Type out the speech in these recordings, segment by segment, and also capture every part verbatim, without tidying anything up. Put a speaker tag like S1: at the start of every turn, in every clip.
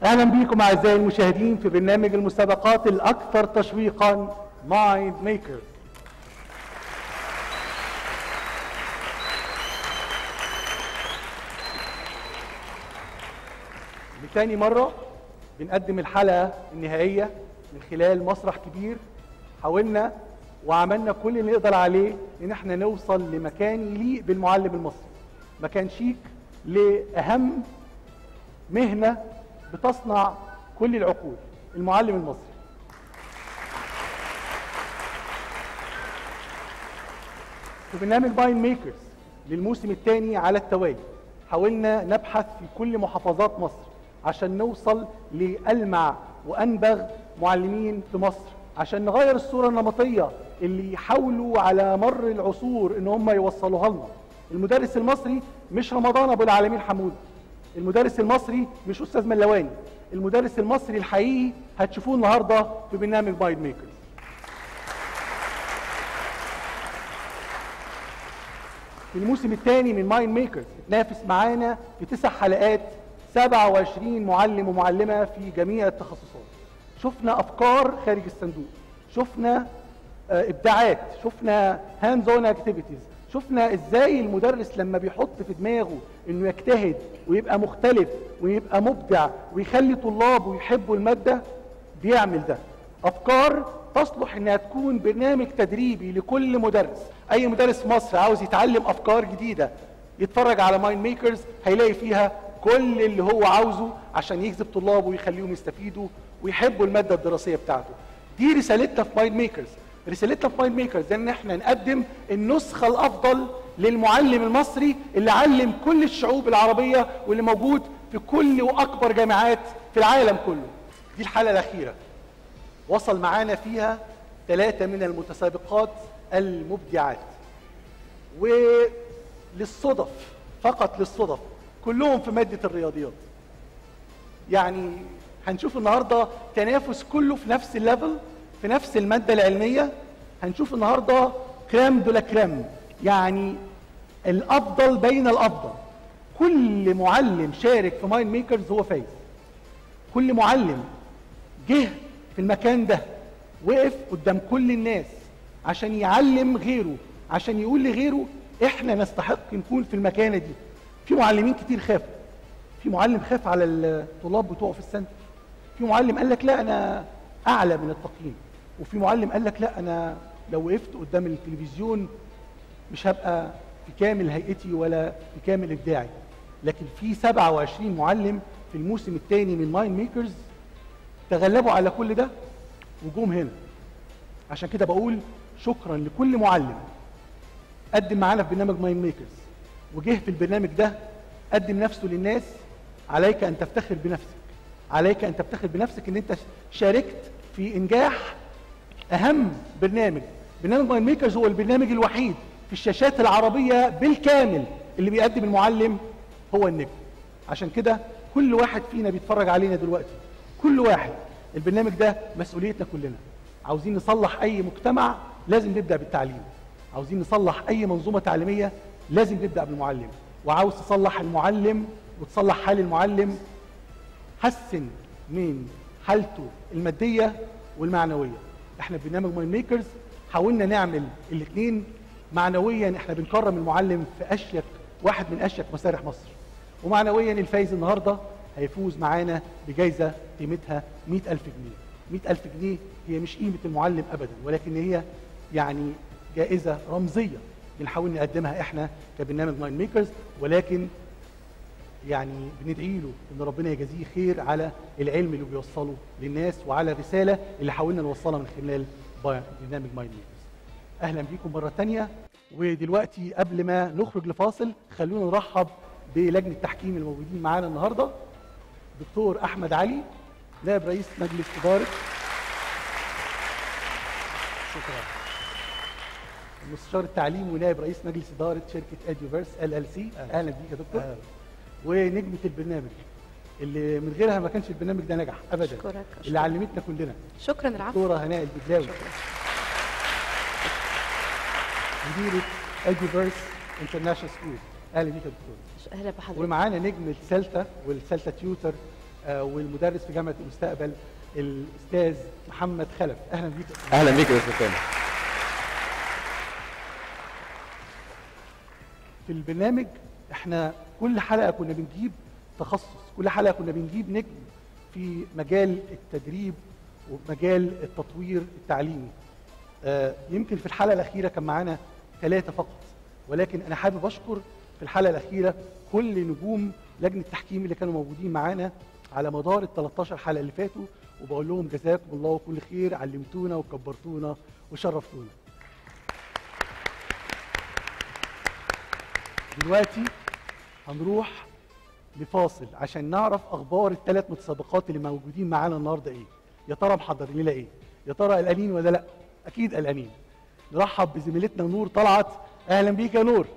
S1: اهلا بكم اعزائي المشاهدين في برنامج المسابقات الاكثر تشويقا مايند ميكر. لتاني مرة بنقدم الحلقة النهائية من خلال مسرح كبير. حاولنا وعملنا كل اللي نقدر عليه ان احنا نوصل لمكان يليق بالمعلم المصري، مكان شيك لأهم مهنة بتصنع كل العقول، المعلم المصري. في برنامج مايند ميكرز للموسم الثاني على التوالي حاولنا نبحث في كل محافظات مصر عشان نوصل لألمع وأنبغ معلمين في مصر، عشان نغير الصورة النمطية اللي يحاولوا على مر العصور ان هم يوصلوها لنا. المدرس المصري مش رمضان ابو العالمين حمود، المدرس المصري مش استاذ ملواني، المدرس المصري الحقيقي هتشوفوه النهارده في برنامج مايند ميكرز. في الموسم الثاني من مايند ميكرز اتنافس معانا في تسع حلقات سبعة وعشرين معلم ومعلمه في جميع التخصصات. شفنا افكار خارج الصندوق، شفنا ابداعات، شفنا هاندز اون اكتيفيتيز، شفنا ازاي المدرس لما بيحط في دماغه انه يجتهد ويبقى مختلف ويبقى مبدع ويخلي طلابه يحبوا الماده بيعمل ده. افكار تصلح انها تكون برنامج تدريبي لكل مدرس. اي مدرس في مصر عاوز يتعلم افكار جديده يتفرج على مايند ميكرز، هيلاقي فيها كل اللي هو عاوزه عشان يجذب طلابه ويخليهم يستفيدوا ويحبوا الماده الدراسيه بتاعته. دي رسالتنا في مايند ميكرز. رسالتنا في مايند ميكرز ان احنا نقدم النسخه الافضل للمعلم المصري اللي علم كل الشعوب العربيه واللي موجود في كل واكبر جامعات في العالم كله. دي الحلقه الاخيره وصل معانا فيها ثلاثه من المتسابقات المبدعات، وللصدف فقط للصدف كلهم في ماده الرياضيات. يعني هنشوف النهارده تنافس كله في نفس الليفل، في نفس الماده العلميه. هنشوف النهارده كرام دولا كرام، يعني الافضل بين الافضل. كل معلم شارك في مايند ميكرز هو فايز. كل معلم جه في المكان ده وقف قدام كل الناس عشان يعلم غيره، عشان يقول لغيره احنا نستحق نكون في المكانه دي. في معلمين كتير خافوا. في معلم خاف على الطلاب بتوعه في السنه، في معلم قال لك لا انا اعلى من التقييم، وفي معلم قال لك لا انا لو وقفت قدام التلفزيون مش هبقى في كامل هيئتي ولا في كامل ابداعي. لكن في سبعة وعشرين معلم في الموسم الثاني من مايند ميكرز تغلبوا على كل ده وجوم هنا. عشان كده بقول شكرا لكل معلم قدم معانا في برنامج مايند ميكرز وجه في البرنامج ده قدم نفسه للناس. عليك ان تفتخر بنفسك، عليك ان تفتخر بنفسك ان انت شاركت في انجاح اهم برنامج. برنامج مايند ميكرز هو البرنامج الوحيد في الشاشات العربيه بالكامل اللي بيقدم المعلم هو النجم. عشان كده كل واحد فينا بيتفرج علينا دلوقتي، كل واحد، البرنامج ده مسؤوليتنا كلنا. عاوزين نصلح اي مجتمع لازم نبدا بالتعليم، عاوزين نصلح اي منظومه تعليميه لازم نبدا بالمعلم. وعاوز تصلح المعلم وتصلح حال المعلم، حسن من حالته الماديه والمعنويه. احنا في برنامج مايند ميكرز حاولنا نعمل الاثنين. معنويا احنا بنكرم المعلم في اشيك واحد من اشيك مسارح مصر، ومعنويا الفايز النهارده هيفوز معانا بجائزه قيمتها مئة ألف جنيه. مئة ألف جنيه هي مش قيمه المعلم ابدا، ولكن هي يعني جائزه رمزيه بنحاول نقدمها احنا كبرنامج مايند ميكرز، ولكن يعني بندعي له ان ربنا يجازيه خير على العلم اللي بيوصله للناس وعلى الرساله اللي حاولنا نوصلها من خلال برنامج مايند ميكرز. اهلا بيكم مره ثانيه. ودلوقتي قبل ما نخرج لفاصل خلونا نرحب بلجنه التحكيم الموجودين معانا النهارده. دكتور احمد علي نائب رئيس مجلس اداره، شكرا، مستشار التعليم ونائب رئيس مجلس اداره شركه اديوفيرس ال ال سي. اهلا بيك يا دكتور. أهلا. ونجمه البرنامج اللي من غيرها ما كانش البرنامج ده نجح ابدا،
S2: شكرا.
S1: اللي علمتنا كلنا.
S2: شكرا. العفو.
S1: دكتوره هناء البدلاوي، مديره اديوفيرس انترناشونال سكول. اهلا بيك يا دكتور.
S2: اهلا بحضرتك.
S1: ومعانا نجم السلتا والسلتا تيوتر والمدرس في جامعه المستقبل الاستاذ محمد خلف. اهلا بيك.
S2: اهلا بيك يا استاذ سامي.
S1: في البرنامج احنا كل حلقه كنا بنجيب تخصص، كل حلقه كنا بنجيب نجم في مجال التدريب ومجال التطوير التعليمي. آه يمكن في الحلقه الاخيره كان معانا ثلاثه فقط، ولكن انا حابب اشكر في الحلقه الاخيره كل نجوم لجنه التحكيم اللي كانوا موجودين معانا على مدار ال ثلاث عشرة حلقه اللي فاتوا، وبقول لهم جزاكم الله كل خير، علمتونا وكبرتونا وشرفتونا. دلوقتي هنروح لفاصل عشان نعرف اخبار الثلاث متسابقات اللي موجودين معانا النهارده ايه. يا ترى محضرين لنا ايه؟ يا ترى قلقانين ولا لا؟ اكيد قلقانين. نرحب بزميلتنا نور طلعت. اهلا بيك يا نور.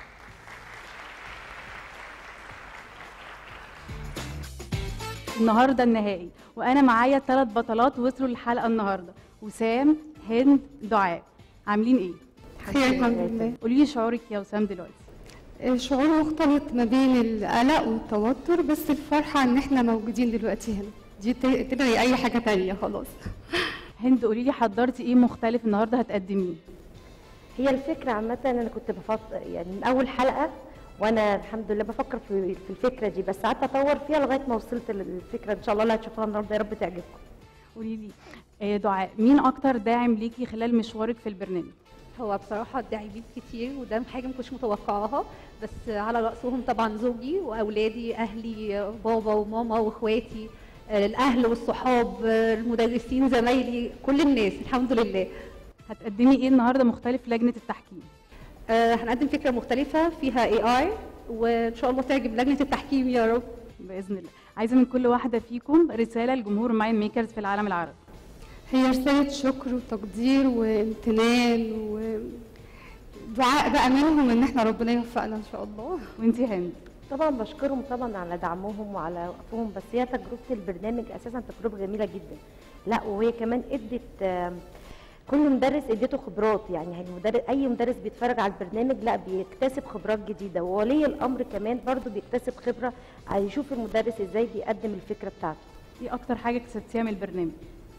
S3: النهارده النهائي وانا معايا ثلاث بطلات وصلوا للحلقه النهارده، وسام، هند، دعاء. عاملين ايه؟
S4: خير الحمد لله.
S3: قولي لي شعورك يا وسام دلوقتي.
S4: شعور مختلط ما بين القلق والتوتر، بس الفرحه ان احنا موجودين دلوقتي هنا، دي تلغي اي حاجه تانية خلاص.
S3: هند قولي لي حضرتي ايه مختلف النهارده هتقدميه؟
S5: هي الفكره عامه انا كنت بفكر يعني من اول حلقه وانا الحمد لله بفكر في في الفكره دي، بس قعدت اطور فيها لغايه ما وصلت للفكره ان شاء الله اللي هتشوفوها النهارده يا رب تعجبكم.
S3: قولي لي دعاء، مين اكتر داعم ليكي خلال مشوارك في البرنامج؟
S6: هو بصراحه الداعمين كتير، وده حاجه ما كنتش متوقعاها، بس على راسهم طبعا زوجي واولادي، اهلي، بابا وماما واخواتي، الاهل والصحاب، المدرسين، زمايلي، كل الناس الحمد لله.
S3: هتقدمي ايه النهارده مختلف في لجنه التحكيم؟
S6: آه هنقدم فكره مختلفه فيها اي اي، وان شاء الله تعجب لجنه التحكيم يا رب
S3: باذن الله. عايزه من كل واحده فيكم رساله لجمهور مايند ميكرز في العالم العربي.
S4: هي رساله شكر وتقدير وامتنان ودعاء بقى منهم ان احنا ربنا يوفقنا ان شاء الله.
S3: وانتي هند؟
S5: طبعا بشكرهم طبعا على دعمهم وعلى وقفهم، بس هي تجربه البرنامج اساسا تجربه جميله جدا. لا وهي كمان ادت كل مدرس اديته خبرات، يعني المدرس اي مدرس بيتفرج على البرنامج لا بيكتسب خبرات جديده، وولي الامر كمان برضو بيكتسب خبره يشوف المدرس ازاي بيقدم الفكره بتاعته.
S3: ايه اكتر حاجه كسبتيها من البرنامج؟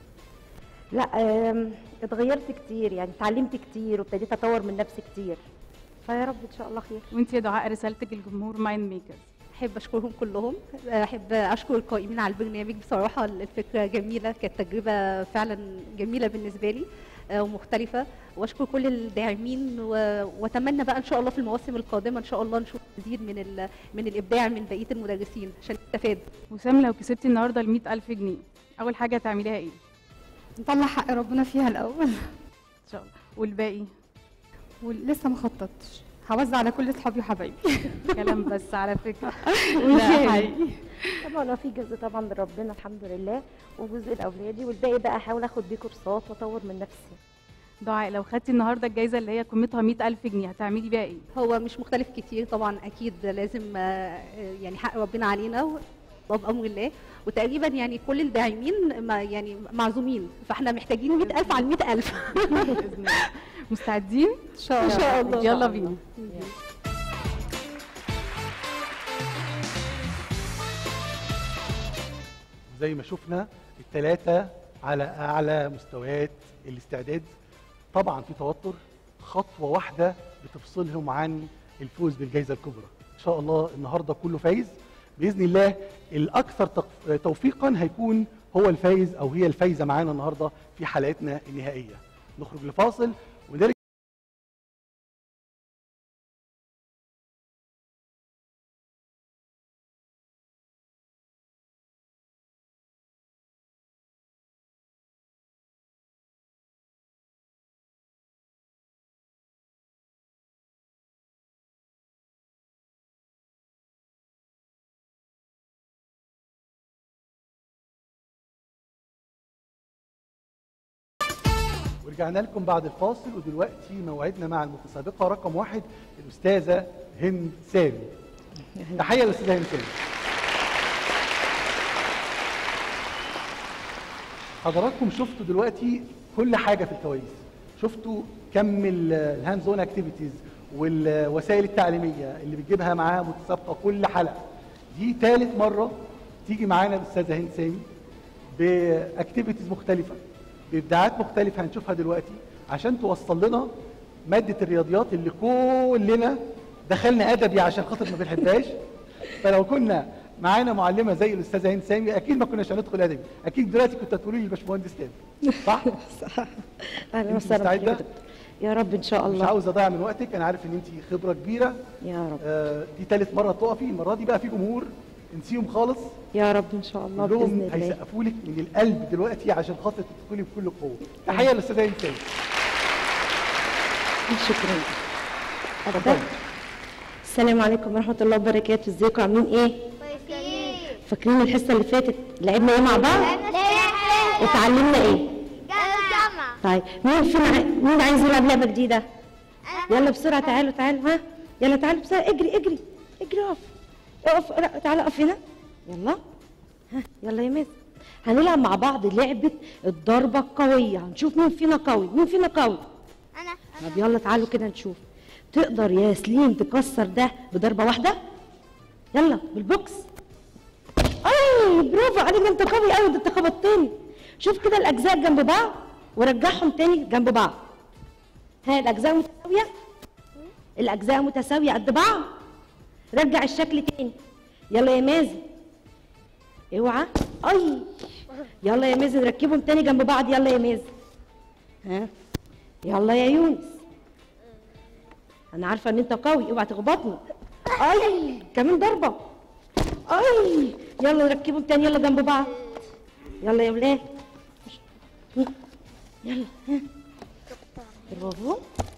S5: لا اتغيرت كتير، يعني اتعلمت كتير وابتديت اطور من نفسي كتير، فيا رب ان شاء الله خير.
S3: وانت يا دعاء رسالتك لجمهور مايند ميكرز؟
S6: احب اشكرهم كلهم، احب اشكر القائمين على البرنامج، بصراحه الفكره جميله، كانت تجربه فعلا جميله بالنسبه لي ومختلفه، واشكر كل الداعمين، واتمنى بقى ان شاء الله في المواسم القادمه ان شاء الله نشوف مزيد من من الابداع من بقيه المدرسين عشان نستفاد.
S3: وسام، لو كسبتي النهارده ال مئة ألف جنيه اول حاجه هتعمليها ايه؟
S4: نطلع حق ربنا فيها الاول
S3: ان شاء الله. والباقي؟
S4: ولسه ما خططتش، هوزع على كل اصحابي وحبايبي.
S3: كلام بس على فكره.
S4: لا حقيقي.
S5: طبعا في جزء طبعا من ربنا الحمد لله، وجزء لاولادي، والباقي بقى احاول اخد بيه كورسات واطور من نفسي.
S3: دعاء، لو خدتي النهارده الجائزه اللي هي قيمتها مئة ألف جنيه هتعملي بيها ايه؟
S6: هو مش مختلف كتير طبعا، اكيد لازم يعني حق ربنا علينا بامر الله، وتقريبا يعني كل الداعمين يعني معزومين، فاحنا محتاجين مئة ألف على مئة ألف.
S3: باذن الله. مستعدين؟
S6: ان شاء الله.
S3: ان شاء الله. يلا بينا.
S1: زي ما شفنا الثلاثه على اعلى مستويات الاستعداد. طبعا في توتر، خطوه واحده بتفصلهم عن الفوز بالجائزه الكبرى. ان شاء الله النهارده كله فايز باذن الله. الاكثر توفيقا هيكون هو الفايز او هي الفايزه معانا النهارده في حلقتنا النهائيه. نخرج لفاصل ونرجع. ورجعنا لكم بعد الفاصل، ودلوقتي موعدنا مع المتسابقه رقم واحد الاستاذه هند سامي. تحيه للاستاذه هند سامي. حضراتكم شفتوا دلوقتي كل حاجه في الكواليس، شفتوا كم الهاندز اون اكتيفيتيز والوسائل التعليميه اللي بتجيبها معاها متسابقه كل حلقه. دي ثالث مره تيجي معانا الاستاذه هند سامي باكتيفيتيز مختلفه، بابداعات مختلفه هنشوفها دلوقتي، عشان توصل لنا ماده الرياضيات اللي كلنا دخلنا ادبي عشان خاطر ما بنحبهاش. فلو كنا معانا معلمه زي الاستاذه هند سامي اكيد ما كناش هندخل ادبي، اكيد دلوقتي كنت هتقولي لي الباشمهندس تاني، صح؟
S5: صح. اهلا
S1: انت
S5: وسهلا
S1: مستعده؟
S5: بحضرتك. يا رب ان شاء
S1: مش
S5: الله.
S1: عاوز اضيع من وقتك، انا عارف ان انت خبره كبيره.
S5: يا رب.
S1: آه دي ثالث مره تقفي، المره دي بقى في جمهور انسيهم خالص،
S5: يا رب ان شاء الله باذن
S1: كلهم
S5: الله.
S1: هيسقفوا لك من القلب دلوقتي عشان خاطر تدخلي بكل قوه. تحيه للاستاذه هند سامي.
S5: شكرا. أبداً. السلام عليكم ورحمه الله وبركاته، ازيكم عاملين ايه؟ فاكرين الحصه اللي فاتت لعبنا ايه مع بعض؟ وتعلمنا ايه؟ طيب مين فينا عاي... مين عايز يلعب لعبه جديده؟ يلا بسرعه تعالوا تعالوا ها، يلا تعالوا بسرعه، اجري اجري اجري اقف اقف، لا تعالى اقف هنا، يلا ها يلا يا مازن. هنلعب مع بعض لعبه الضربه القويه، هنشوف مين فينا قوي، مين فينا قوي؟
S2: انا
S5: طب يلا تعالوا كده نشوف. تقدر يا سليم تكسر ده بضربه واحده؟ يلا بالبوكس. اي برافو عليك، انت قوي قوي، ده انت خبطتني. شوف كده الاجزاء جنب بعض ورجعهم تاني جنب بعض. ها الاجزاء متساويه؟ الاجزاء متساويه قد بعض؟ رجع الشكل تاني. يلا يا مازن. اوعى. اي يلا يا مازن ركبهم تاني جنب بعض، يلا يا مازن. ها يلا يا يونس. انا عارفه ان انت قوي، اوعى تخبطني. اي كمان ضربه. اي يلا نركبهم تاني، يلا جنب بعض. يلا يا ولاد. يلا ها برافو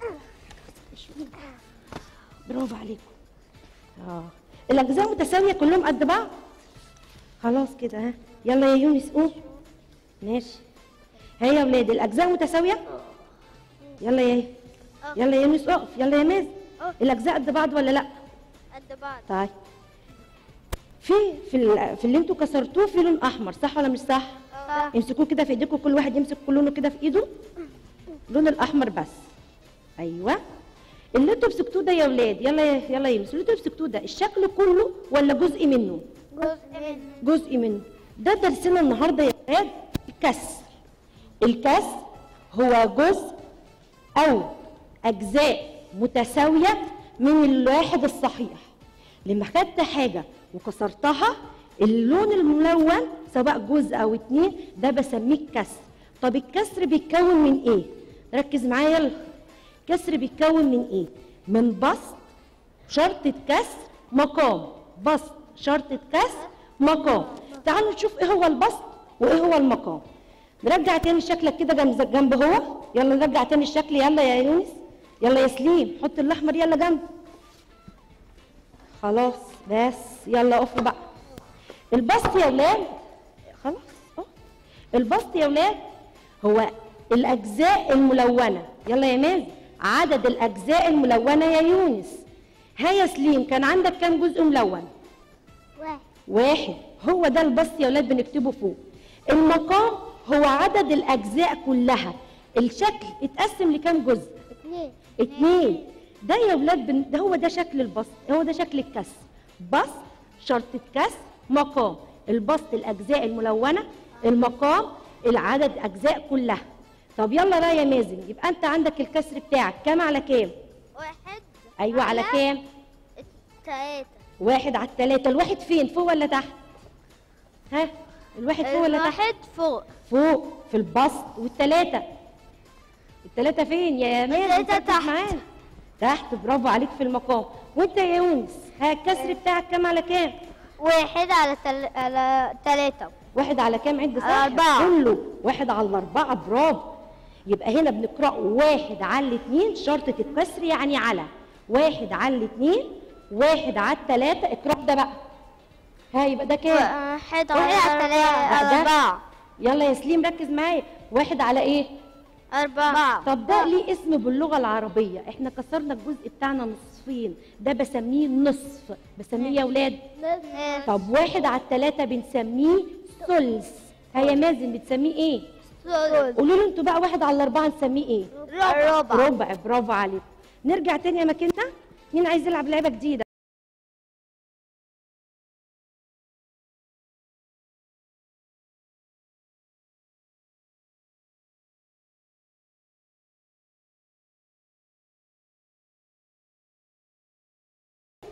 S5: برافو عليكم. اه الاجزاء متساويه كلهم قد بعض. خلاص كده ها يلا يا يونس قوم. ماشي. ها يا ولاد الاجزاء متساويه؟ يلا يا يلا يا يونس اقف، يلا يا مازن. الاجزاء قد بعض ولا لا؟
S2: قد بعض.
S5: طيب في في ال- في اللي انتوا كسرتوه في لون احمر، صح ولا مش صح؟
S2: اه.
S5: امسكوه كده في ايديكم، كل واحد يمسك كل لونه كده في ايده، لون الاحمر بس. ايوه اللي انتوا مسكتوه ده يا ولاد، يلا يا يلا يا يونس، اللي انتوا مسكتوه ده الشكل كله ولا جزء منه؟
S2: جزء منه.
S5: جزء منه. ده درسنا النهارده يا ولاد الكسر. الكسر هو جزء او اجزاء متساويه من الواحد الصحيح. لما خدت حاجه وكسرتها اللون الملون سواء جزء او اتنين ده بسميه كسر. طب الكسر بيتكون من ايه؟ ركز معايا يلا. الكسر بيتكون من ايه؟ من بسط شرطة كسر مقام، بسط شرطة كسر مقام. تعالوا نشوف ايه هو البسط وايه هو المقام. نرجع تاني شكلك كده جنب جنب هو، يلا نرجع تاني الشكل، يلا يا يونس، يلا يا سليم حط الاحمر يلا جنب. خلاص بس يلا اقفوا بقى. البسط يا ولاد خلاص اه البسط يا ولاد هو الاجزاء الملونه. يلا يا مازن عدد الاجزاء الملونه يا يونس. ها يا سليم كان عندك كام جزء ملون؟
S2: واحد.
S5: واحد. هو ده البسط يا ولاد بنكتبه فوق. المقام هو عدد الاجزاء كلها. الشكل اتقسم لكام جزء؟
S2: اثنين.
S5: اتنين. ده يا ولاد بن... ده هو ده شكل البسط، هو ده شكل الكسر. بسط شرطة كسر مقام. البسط الاجزاء الملونه، المقام العدد اجزاء كلها. طب يلا بقى يا مازن، يبقى انت عندك الكسر بتاعك كام على كام؟
S2: واحد.
S5: ايوه على كام؟
S2: ثلاثة.
S5: واحد على التلاتة. الواحد فين؟ فوق ولا تحت؟ ها الواحد فوق ولا تحت؟
S2: الواحد فوق.
S5: فوق في البسط. والتلاتة التلاتة فين يا مازن؟
S2: التلاتة
S5: ركز
S2: تحت.
S5: معانا. تحت برافو عليك في المقام. وانت يا يونس ها الكسر بتاعك كام على كام؟
S2: واحد على تل... على ثلاثة.
S5: واحد على كام عد صح؟
S2: على أربعة.
S5: كله واحد على الأربعة. برافو. يبقى هنا بنقرأه واحد على الاتنين شرطة الكسر يعني على. واحد على الاتنين، واحد على التلاتة. اقرأ ده بقى. ها يبقى ده كام؟
S2: واحد على ثلاثة.
S5: ده-
S2: أربعة.
S5: يلا يا سليم ركز معايا. واحد على ايه؟
S2: أربعة.
S5: طب ده ليه اسم باللغة العربية. احنا كسرنا الجزء بتاعنا نصفين، ده بسميه نصف. بسميه يا ولاد.
S2: نصف.
S5: طب واحد على التلاتة بنسميه ثلث. ها يا مازن بتسميه ايه؟
S2: ثلث.
S5: قولوا له انتوا بقى واحد على الأربعة نسميه ايه؟
S2: ربع.
S5: ربع. برافو عليكم. نرجع تاني يا مكاننا. مين عايز يلعب لعبة جديدة؟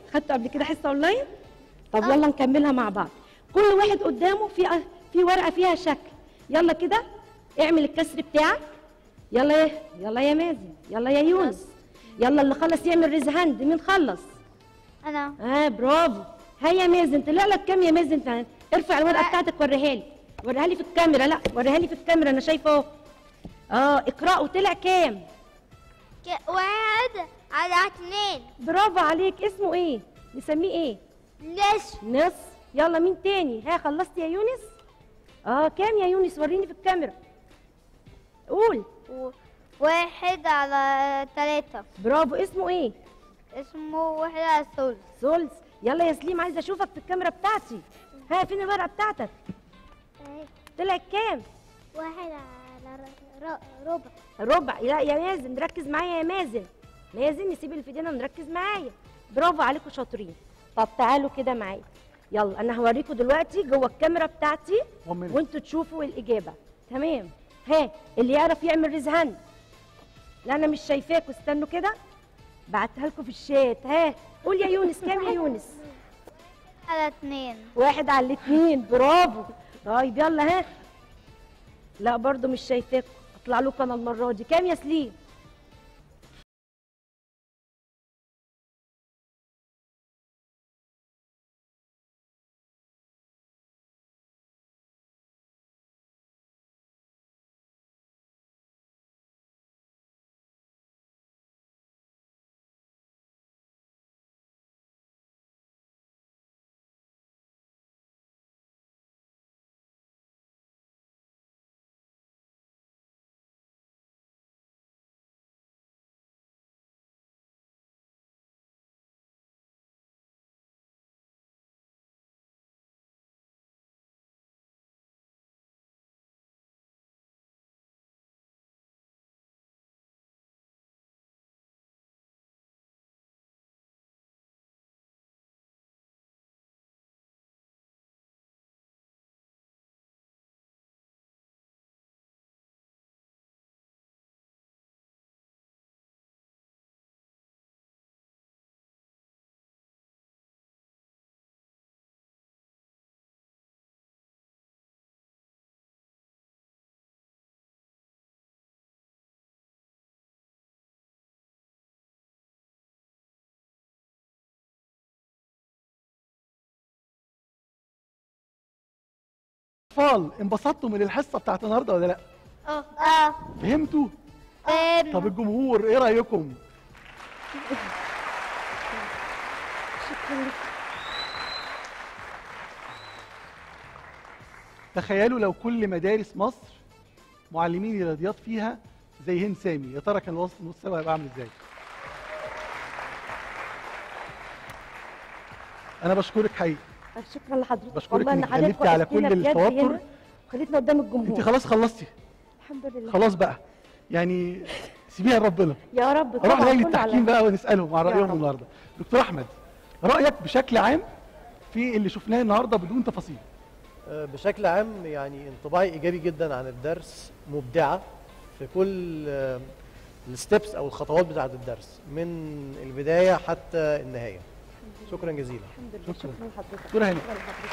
S5: خدتوا قبل كده حصه اونلاين؟ طب يلا نكملها مع بعض. كل واحد قدامه في في ورقه فيها شكل. يلا كده اعمل الكسر بتاعك. يلا يا يلا يا مازن، يلا يا يونس، يلا اللي خلص يعمل ريز هاند. مين خلص؟
S2: انا.
S5: اه برافو. ها يا مازن، طلع لك كام يا مازن؟ فعلا. ارفع الورقه بتاعتك وريها لي، وريها لي في الكاميرا. لا وريها لي في الكاميرا، انا شايفه اهو. اه اقرأوا. طلع كام؟
S2: ك- واحد على اتنين.
S5: برافو عليك. اسمه ايه؟ نسميه ايه؟
S2: نص.
S5: نص. يلا مين تاني؟ ها خلصت يا يونس؟ اه كام يا يونس؟ وريني في الكاميرا. قول.
S2: و- واحد على تلاتة.
S5: برافو. اسمه ايه؟
S2: اسمه واحد على ثلث.
S5: ثلث. يلا يا سليم عايزه اشوفك في الكاميرا بتاعتي. ها فين الورقه بتاعتك؟ طلعت كام؟
S2: واحد على ر- ر- ربع.
S5: ربع. لا يا مازن ركز معايا يا مازن. مازن نسيب اللي في ايدينا ونركز معايا. برافو عليكم شاطرين. طب تعالوا كده معايا. يلا انا هوريكم دلوقتي جوه الكاميرا بتاعتي وانتوا تشوفوا الاجابه. تمام. ها اللي يعرف يعمل ريز هاند. لا انا مش شايفاكوا، استنوا كده بعتها لكم في الشات. ها قول يا يونس. كام يا يونس؟
S2: على اتنين.
S5: واحد على الاتنين. برافو. طيب يلا ها. لا برضو مش شايفاكوا، اطلع لكم انا المره دي. كام يا سليم؟
S1: اطفال انبسطتوا من الحصه بتاعت النهارده ولا لا؟
S2: اه. اه.
S1: فهمتوا؟
S2: فهمنا.
S1: طب الجمهور ايه رايكم؟ تخيلوا لو كل مدارس مصر معلمين الرياضيات فيها زي هند سامي، يا ترى كان الوسط المستوى هيبقى عامل ازاي؟ انا بشكرك حقيقي.
S5: شكرا لحضرتك.
S1: بشكرك
S5: والله ان
S1: انك
S5: حضرتك
S1: غلبتي على
S5: وقفتينا
S1: كل
S5: بجد
S1: التوتر.
S5: هنا وخليتنا قدام الجمهور.
S1: انت خلاص خلصتي.
S5: الحمد لله.
S1: خلاص بقى يعني سيبيها لربنا.
S5: يا رب.
S1: نروح
S5: طبعا
S1: لجنه
S5: كله
S1: التحكيم
S5: على-
S1: بقى ونسالهم عن
S5: يا
S1: رايهم
S5: رب.
S1: النهارده. دكتور احمد، رايك بشكل عام في اللي شفناه النهارده بدون تفاصيل؟
S7: آه، بشكل عام يعني انطباعي ايجابي جدا عن الدرس. مبدعه في كل آه، الستبس او الخطوات بتاعه الدرس من البدايه حتى النهايه. شكرا جزيلا.
S5: الحمد لله.
S1: شكرا.
S5: شكرا لحضرتك.
S1: دكتوره هاني.
S5: شكرا لحضرتك.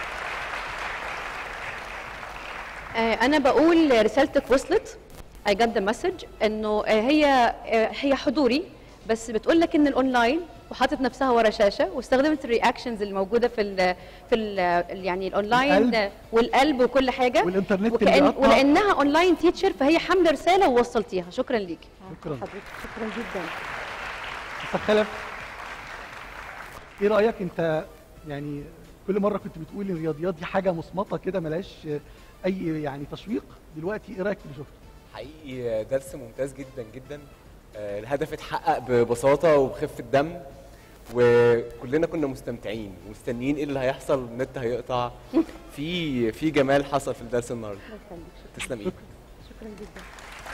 S8: آه، أنا بقول رسالتك وصلت. I got the message إنه آه، هي آه، هي حضوري، بس بتقول لك إن الأونلاين وحاطت نفسها ورا شاشة واستخدمت الرياكشنز اللي موجودة في ال في ال يعني الأونلاين
S1: القلب.
S8: والقلب وكل حاجة
S1: والإنترنت
S8: وكأن
S1: اللي بيقطع.
S8: ولأنها أونلاين تيتشر فهي حاملة رسالة ووصلتيها. شكرا ليكي.
S1: شكرا.
S5: حضرتك شكرا جدا.
S1: استاذ خلف، ايه رايك انت؟ يعني كل مره كنت بتقول ان الرياضيات دي حاجه مصمته كده ملهاش اي يعني تشويق، دلوقتي ايه رايك في اللي شفته؟
S9: حقيقي درس ممتاز جدا جدا. آه، الهدف اتحقق ببساطه وبخفه دم، وكلنا كنا مستمتعين ومستنيين ايه اللي هيحصل. النت هيقطع. في في جمال حصل في الدرس النهارده.
S5: الله يخليك.
S9: تسلم ايدك.
S5: شكرا جدا.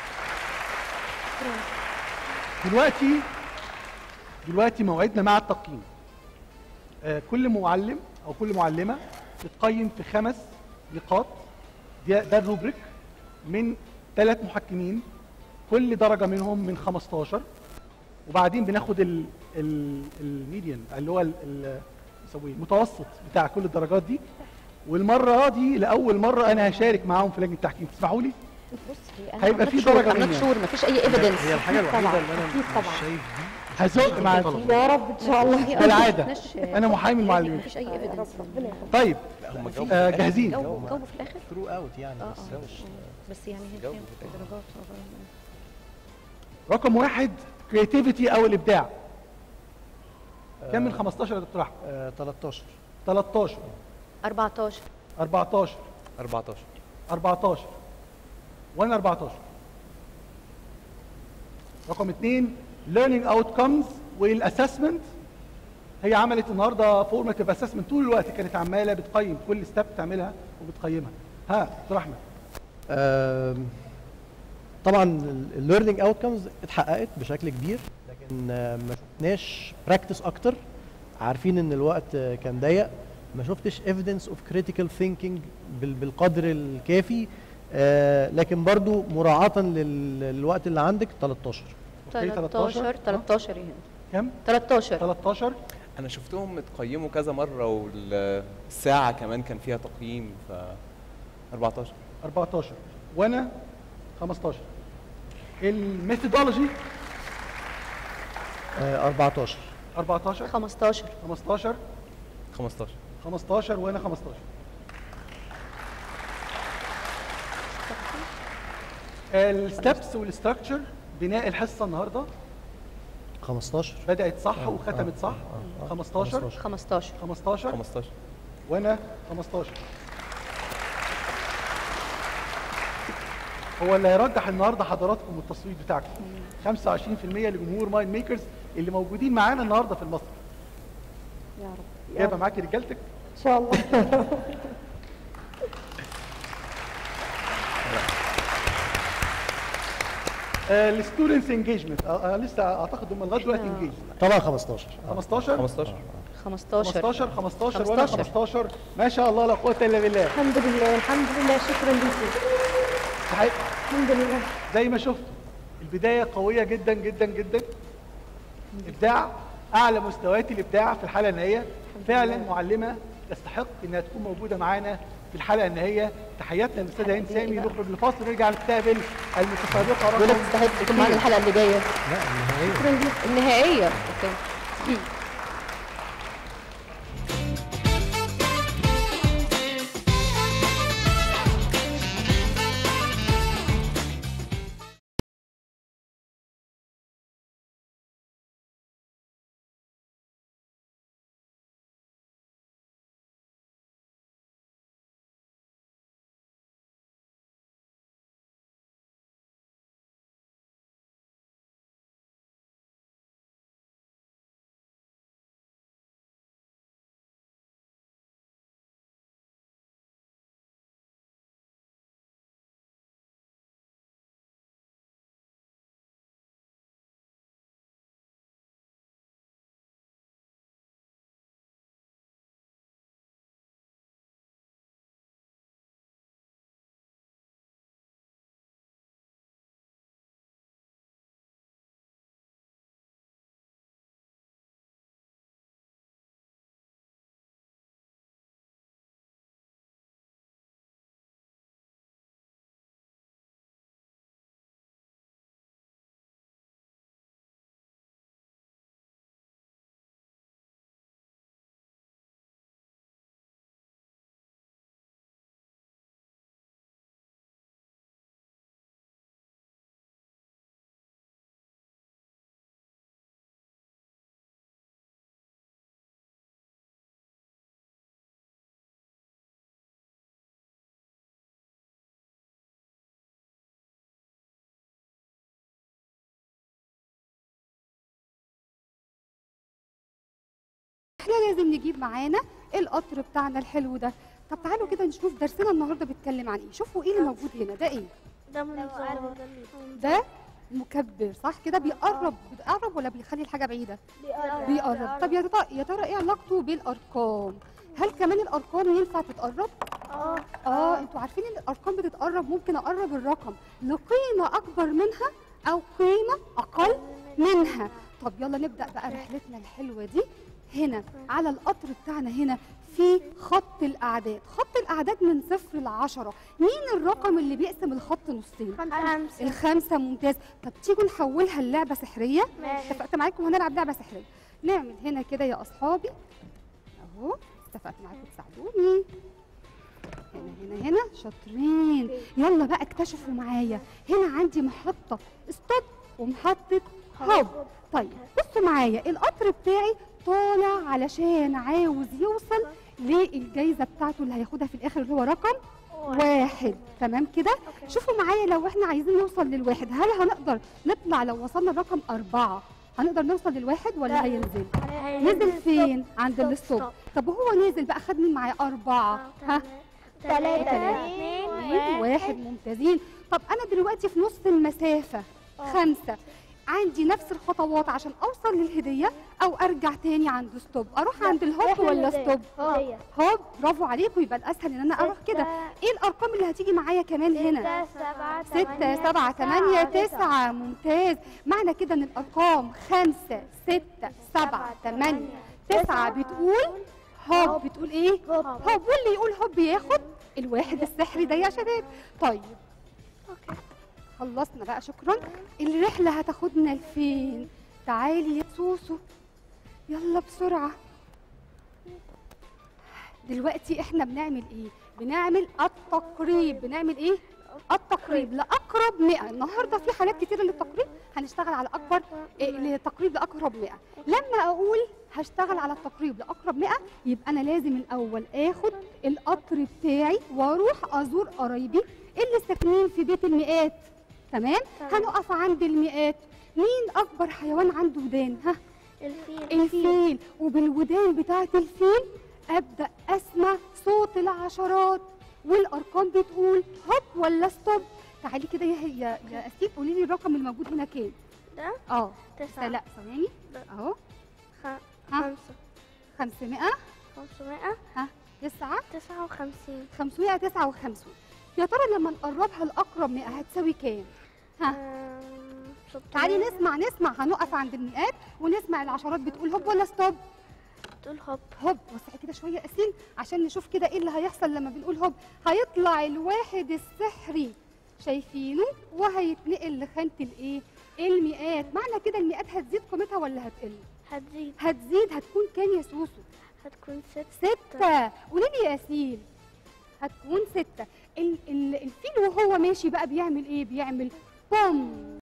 S1: دلوقتي دلوقتي موعدنا مع التقييم. آه، كل معلم او كل معلمه تتقيم في خمس نقاط. ده, ده الروبريك من ثلاث محكمين، كل درجه منهم من خمستاشر. وبعدين بناخد ال ال الميديان اللي هو ال- ال- يسموه إيه؟ المتوسط بتاع كل الدرجات دي. والمره دي لاول مره انا هشارك معاهم في لجنه التحكيم، تسمحوا لي؟
S8: بصي
S1: هيبقى في درجه
S8: I'm not
S1: مني
S8: sure مفيش اي ايفيدنس.
S7: هي الحاجه الوحيده
S8: طبعاً.
S7: اللي انا
S8: أكيد
S7: مش
S8: طبعاً.
S7: شايف دي
S1: هزق مع
S5: يا رب ان شاء الله.
S1: كالعاده انا محامي المعلمين.
S8: مفيش اي ايفيدنس.
S1: طيب
S9: هم جاوبوا
S1: آه جاهزين؟
S8: جاوبوا جاوبوا في الاخر.
S7: ثرو اوت يعني
S8: اه
S7: بس
S8: اه
S7: مش
S8: بس يعني هي
S9: جاوبوا
S8: كانت درجات.
S1: رقم واحد كرياتيفيتي او الابداع. كم من خمستاشر يا دكتور احمد؟
S7: آه تلتاشر.
S1: تلتاشر،
S8: أربعتاشر.
S1: اربعتاشر،
S9: أربعتاشر.
S1: اربعتاشر، وانا اربعتاشر. رقم اثنين learning outcomes والاسسمنت. هي عملت النهارده فورماتيف اسسمنت طول الوقت، كانت عماله بتقيم كل ستيب تعملها وبتقيمها. ها دكتور احمد.
S7: آم، طبعا الليرنينج اوتكمز اتحققت بشكل كبير، لكن آه، ما شفناش براكتس اكتر. عارفين ان الوقت آه، كان ضيق، ما شفتش ايفيدنس اوف كريتيكال ثينكينج بالقدر الكافي. آه، لكن برضو مراعاة لل- للوقت اللي عندك تلتاشر.
S1: أوكي،
S8: تلتاشر. تلتاشر هنا.
S1: كم؟
S8: تلتاشر.
S1: تلتاشر.
S9: انا شفتهم اتقيموا كذا مره والساعه كمان كان فيها تقييم ف أربعتاشر.
S1: اربعتاشر وانا خمستاشر. الميثودولوجي
S7: آه، اربعتاشر.
S1: اربعتاشر،
S8: خمستاشر.
S1: خمستاشر،
S9: خمستاشر.
S1: خمستاشر وانا خمستاشر. الستبس والستراكشر بناء الحصه النهارده
S7: خمستاشر.
S1: بدات صح
S7: آه،
S1: وختمت
S7: آه،
S1: صح.
S7: آه، آه،
S1: خمستاشر،
S8: خمستاشر.
S1: خمستاشر،
S9: خمستاشر.
S1: وانا خمستاشر. هو اللي هيرجح النهارده حضراتكم والتصويت بتاعكم خمسة وعشرين في المية لجمهور مايند ميكرز اللي موجودين معانا النهارده في المسرح.
S5: يا رب يا
S1: جايبه
S5: رب
S1: معاكي رجالتك؟
S5: ان شاء الله.
S1: الستودنتس انجيجمنت لسه اعتقد هم لغايه دلوقتي انجيج.
S7: طبعا خمستاشر. آه.
S1: خمستاشر،
S9: خمستاشر.
S8: خمستاشر.
S1: خمستاشر، خمستاشر وانا
S8: خمستاشر.
S1: خمستاشر. ما شاء الله لا قوه الا بالله.
S5: الحمد لله الحمد لله شكرا ليكم.
S1: صحيح.
S5: الحمد لله.
S1: زي ما شفت البدايه قويه جدا جدا جدا. ابداع اعلى مستويات الابداع في الحلقه النهائيه. فعلا معلمه تستحق انها تكون موجوده معانا في الحلقه النهائيه. تحياتنا للاستاذه هند سامي. نخرج لفاصل ونرجع نستقبل المتسابقه
S8: دول
S1: رقم
S8: تستحق تكون معانا الحلقه اللي جايه.
S7: لا النهائية.
S8: شكرا ليك. النهائيه. اوكي.
S4: احنا لازم نجيب معانا القطر بتاعنا الحلو ده. طب تعالوا كده نشوف درسنا النهارده بيتكلم عن ايه. شوفوا ايه اللي موجود هنا. ده ايه؟
S2: ده منظار.
S4: ده مكبر صح كده؟ بيقرب بيقرب ولا بيخلي الحاجه بعيده؟
S2: بيقرب.
S4: بيقرب. طب يا ترى يا ترى ايه علاقته بالارقام؟ هل كمان الارقام ينفع تتقرب؟
S2: اه
S4: اه انتوا عارفين ان الارقام بتتقرب. ممكن اقرب الرقم لقيمه اكبر منها او قيمه اقل منها. طب يلا نبدا بقى رحلتنا الحلوه دي. هنا على القطر بتاعنا هنا في خط الاعداد، خط الاعداد من صفر لعشرة. مين الرقم اللي بيقسم الخط نصين؟
S2: خمسة.
S4: الخمسه. ممتاز. طب تيجوا نحولها للعبه سحريه.
S2: ماشي.
S4: اتفقت معاكم هنلعب لعبه سحريه. نعمل هنا كده يا اصحابي اهو، اتفقت معاكم تساعدوني. هنا هنا هنا شاطرين. يلا بقى اكتشفوا معايا. هنا عندي محطه ستوب ومحطه هوب. طيب بصوا معايا، القطر بتاعي طالع علشان عاوز يوصل للجايزه بتاعته اللي هياخدها في الاخر اللي هو رقم واحد. تمام كده؟ شوفوا معايا، لو احنا عايزين نوصل للواحد هل هنقدر نطلع؟ لو وصلنا لرقم أربعة هنقدر نوصل للواحد ولا هينزل؟ نزل فين؟ عند الستوب. طب وهو نازل بقى خد مين معاه؟ أربعة. ها؟
S2: تلاتة
S4: اتنين
S2: اتنين
S4: واحد. ممتازين. طب أنا دلوقتي في نص المسافة خمسة، عندي نفس الخطوات عشان أوصل للهدية أو أرجع تاني عند ستوب؟ أروح عند الهوب ولا ستوب؟ هوب. برافو عليكم. يبقى الأسهل إن أنا أروح كده. إيه الأرقام اللي هتيجي معايا كمان هنا؟ ستة سبعة تمانية تسعة. ممتاز. معنى كده إن الأرقام خمسة ستة سبعة تمانية تسعة بتقول هوب. بتقول إيه؟ هوب. واللي يقول هوب ياخد الواحد السحري ده يا شباب. طيب خلصنا بقى، شكرا. الرحلة هتاخدنا لفين؟ تعالي يا سوسو يلا بسرعة. دلوقتي احنا بنعمل ايه؟ بنعمل التقريب. بنعمل ايه؟ التقريب لأقرب مئة. النهاردة في حالات كتيرة للتقريب، هنشتغل على أكبر إيه للتقريب لأقرب مئة. لما أقول هشتغل على التقريب لأقرب مئة يبقى أنا لازم الأول آخد القطر بتاعي وأروح أزور قرايبي اللي ساكنين في بيت المئات. تمام؟ هنقف عند المئات. مين أكبر حيوان عنده ودان؟ ها؟
S2: الفيل.
S4: الفيل. وبالودان بتاعة الفيل أبدأ أسمع صوت العشرات والأرقام بتقول هوب ولا ستوب. تعالي كده يا يا يا أسيل قولي لي الرقم اللي موجود هنا كام؟
S2: ده
S4: اه
S2: تسعة.
S4: لا ثواني اهو.
S2: خ-
S4: ها؟
S2: خمسة.
S4: خمسمائة.
S2: خمسمائة.
S4: ها؟ تسعة.
S2: تسعة وخمسين.
S4: خمسمائة تسعة وخمسين. يا ترى لما نقربها لأقرب مئة هتساوي كام؟ ها؟
S2: آم،
S4: تعالي
S2: ستمائة.
S4: نسمع نسمع هنقف عند المئات ونسمع العشرات بتقول هوب ولا ستوب؟
S2: تقول هوب.
S4: هوب. وسعي كده شويه اسيل عشان نشوف كده ايه اللي هيحصل لما بنقول هوب. هيطلع الواحد السحري شايفينه وهيتنقل لخانه الايه؟ المئات. معنى كده المئات هتزيد قيمتها ولا هتقل؟
S2: هتزيد.
S4: هتزيد. هتكون كام يا سوسو؟
S2: هتكون ستة.
S4: ستة. قولي لي يا ياسين. هتكون ستة. ال- ال- الفيل وهو ماشي بقى بيعمل ايه؟ بيعمل بوم.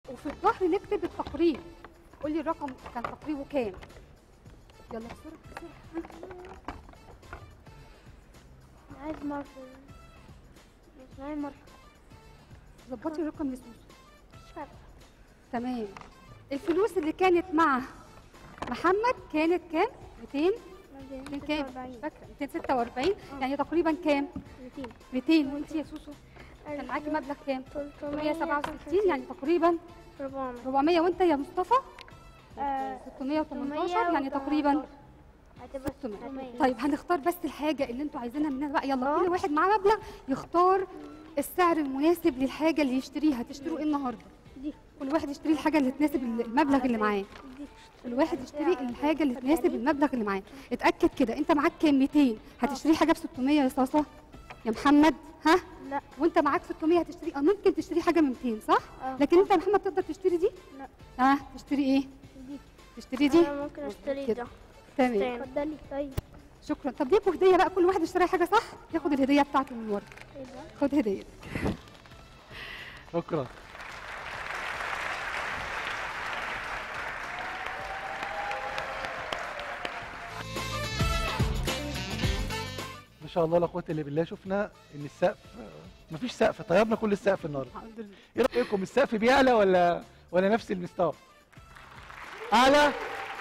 S4: وفي الظهر نكتب التقريب. قولي الرقم كان تقريبه كام؟ يلا بسرعه بسرعه.
S2: عايز مرة اسمعي مرة
S4: ظبطي الرقم لسوسو.
S2: مش فارقة.
S4: تمام. الفلوس اللي كانت مع محمد كانت كام؟ مئتين مئتين كام؟ مش فاكره. مئتين وستة وأربعين يعني تقريبا كام؟
S2: مئتين
S4: مئتين. وانت يا سوسو كان معاكي مبلغ كام؟ ثلاثمية وسبعة وستين يعني تقريبا
S2: أربعمية.
S4: أربعمية. وانت يا مصطفى
S2: آه،
S4: ستمية وتمنتاشر يعني تقريبا
S2: هتبقى
S4: ستمية. طيب هنختار بس الحاجه اللي انتوا عايزينها مننا بقى. يلا كل واحد معاه مبلغ يختار السعر المناسب للحاجه اللي يشتريها. تشتروا ايه النهارده؟
S2: دي
S4: كل واحد يشتري الحاجه اللي تناسب المبلغ اللي معاه.
S2: دي
S4: كل واحد يشتري الحاجه اللي تناسب المبلغ اللي معاه. اتاكد كده. انت معاك كام؟ مئتين. هتشتري حاجه ب ستمية يا صاصه يا محمد؟ ها؟
S2: لا.
S4: وانت معاك ستمية هتشتري اه ممكن تشتري حاجه ب مئتين صح؟
S2: اه.
S4: لكن انت يا محمد تقدر تشتري دي؟
S2: لا.
S4: ها؟ تشتري ايه؟
S2: دي
S4: تشتري دي؟
S2: انا ممكن اشتري
S4: كده.
S2: ده.
S4: تمام.
S2: اتفضلي. طيب
S4: شكرا. طب ليكوا هديه بقى. كل واحد اشترى حاجه صح ياخد الهديه بتاعته من ورا.
S2: ايه ده؟
S4: خد هديه.
S1: شكرا. ما شاء الله لا قوه الا بالله. شفنا ان السقف مفيش سقف، طيرنا كل السقف النهارده.
S4: الحمد لله.
S1: ايه رايكم السقف بيعلى ولا ولا نفس المستوى؟ اعلى؟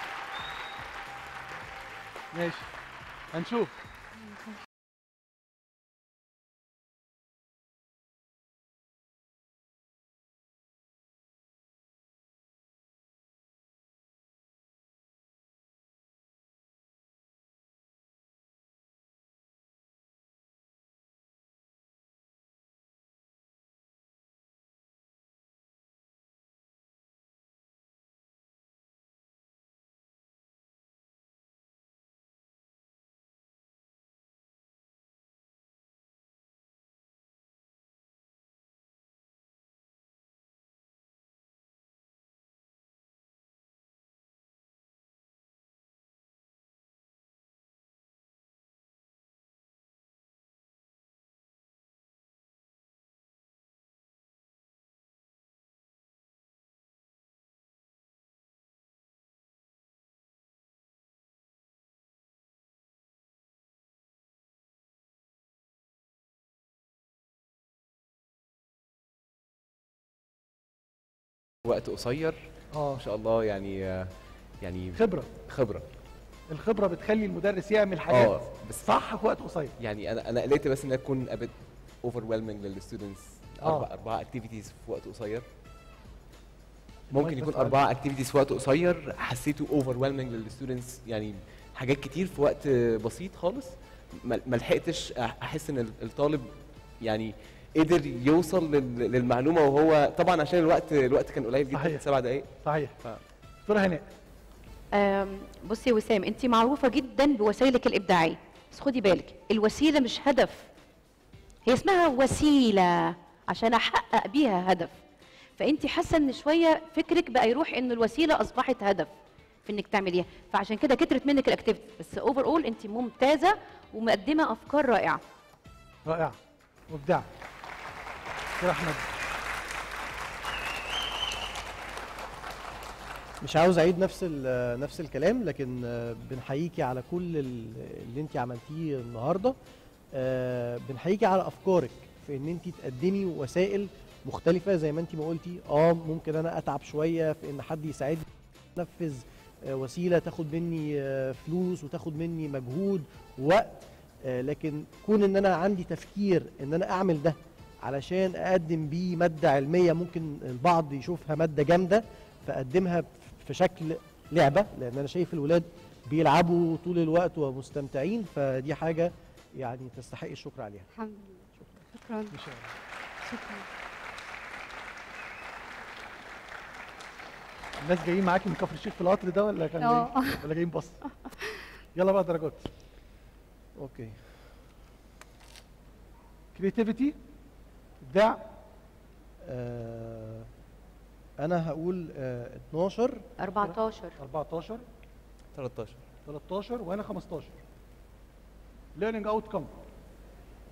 S1: ماشي هنشوف.
S9: وقت قصير
S1: اه
S9: ما شاء الله يعني آه، يعني
S1: خبره.
S9: خبره.
S1: الخبره بتخلي المدرس يعمل حاجات
S9: اه بس
S1: صح في وقت قصير.
S9: يعني انا انا قلقت بس انها تكون a bit overwhelming للستودنتس.
S1: آه.
S9: اربع اربع اكتيفيتيز في وقت قصير.
S1: المايك
S9: ممكن
S1: بس
S9: يكون
S1: على-
S9: اربع اكتيفيتيز في وقت قصير حسيته overwhelming للستودنتس، يعني حاجات كتير في وقت بسيط خالص. ما ما لحقتش احس ان الطالب يعني قدر يوصل لل- للمعلومه، وهو طبعا عشان الوقت الوقت كان قليل جدا،
S1: صحيح.
S9: سبع دقائق.
S1: صحيح.
S9: ف-
S1: دكتوره هناء.
S8: أم، بصي يا وسام، انت معروفه جدا بوسائلك الابداعيه، بس خدي بالك الوسيله مش هدف، هي اسمها وسيله عشان احقق بيها هدف. فانت حاسه ان شويه فكرك بقى يروح ان الوسيله اصبحت هدف في انك تعمليها، فعشان كده كترت منك الاكتيفيتي. بس اوفر اول انت ممتازه ومقدمه افكار رائعه.
S1: رائعه مبدعه. دكتور احمد.
S7: مش عاوز اعيد نفس ال- نفس الكلام، لكن آه، بنحييكي على كل ال- اللي انت عملتيه النهارده. آه، بنحييكي على افكارك في ان انت تقدمي وسائل مختلفه زي ما انت ما قلتي. اه ممكن انا اتعب شويه في ان حد يساعدني انفذ آه، وسيله تاخد مني آه، فلوس وتاخد مني مجهود ووقت، آه، لكن كون ان انا عندي تفكير ان انا اعمل ده علشان اقدم بيه ماده علميه ممكن البعض يشوفها ماده جامده، فاقدمها في شكل لعبه، لان انا شايف الولاد بيلعبوا طول الوقت ومستمتعين، فدي حاجه يعني تستحق الشكر عليها.
S4: الحمد لله. شكرا.
S1: ان شاء الله.
S4: شكرا.
S1: الناس جايين معاكي من كفر الشيخ في القطر ده ولا كان
S4: اه.
S1: جايين ولا جايين باص؟ يلا بقى درجات.
S7: اوكي.
S1: كريتيفيتي، ابداع.
S7: آه انا هقول آه اتناشر.
S8: أربعتاشر.
S1: أربعتاشر.
S9: تلتاشر.
S1: تلتاشر وانا خمستاشر. ليرنينج اوت كم.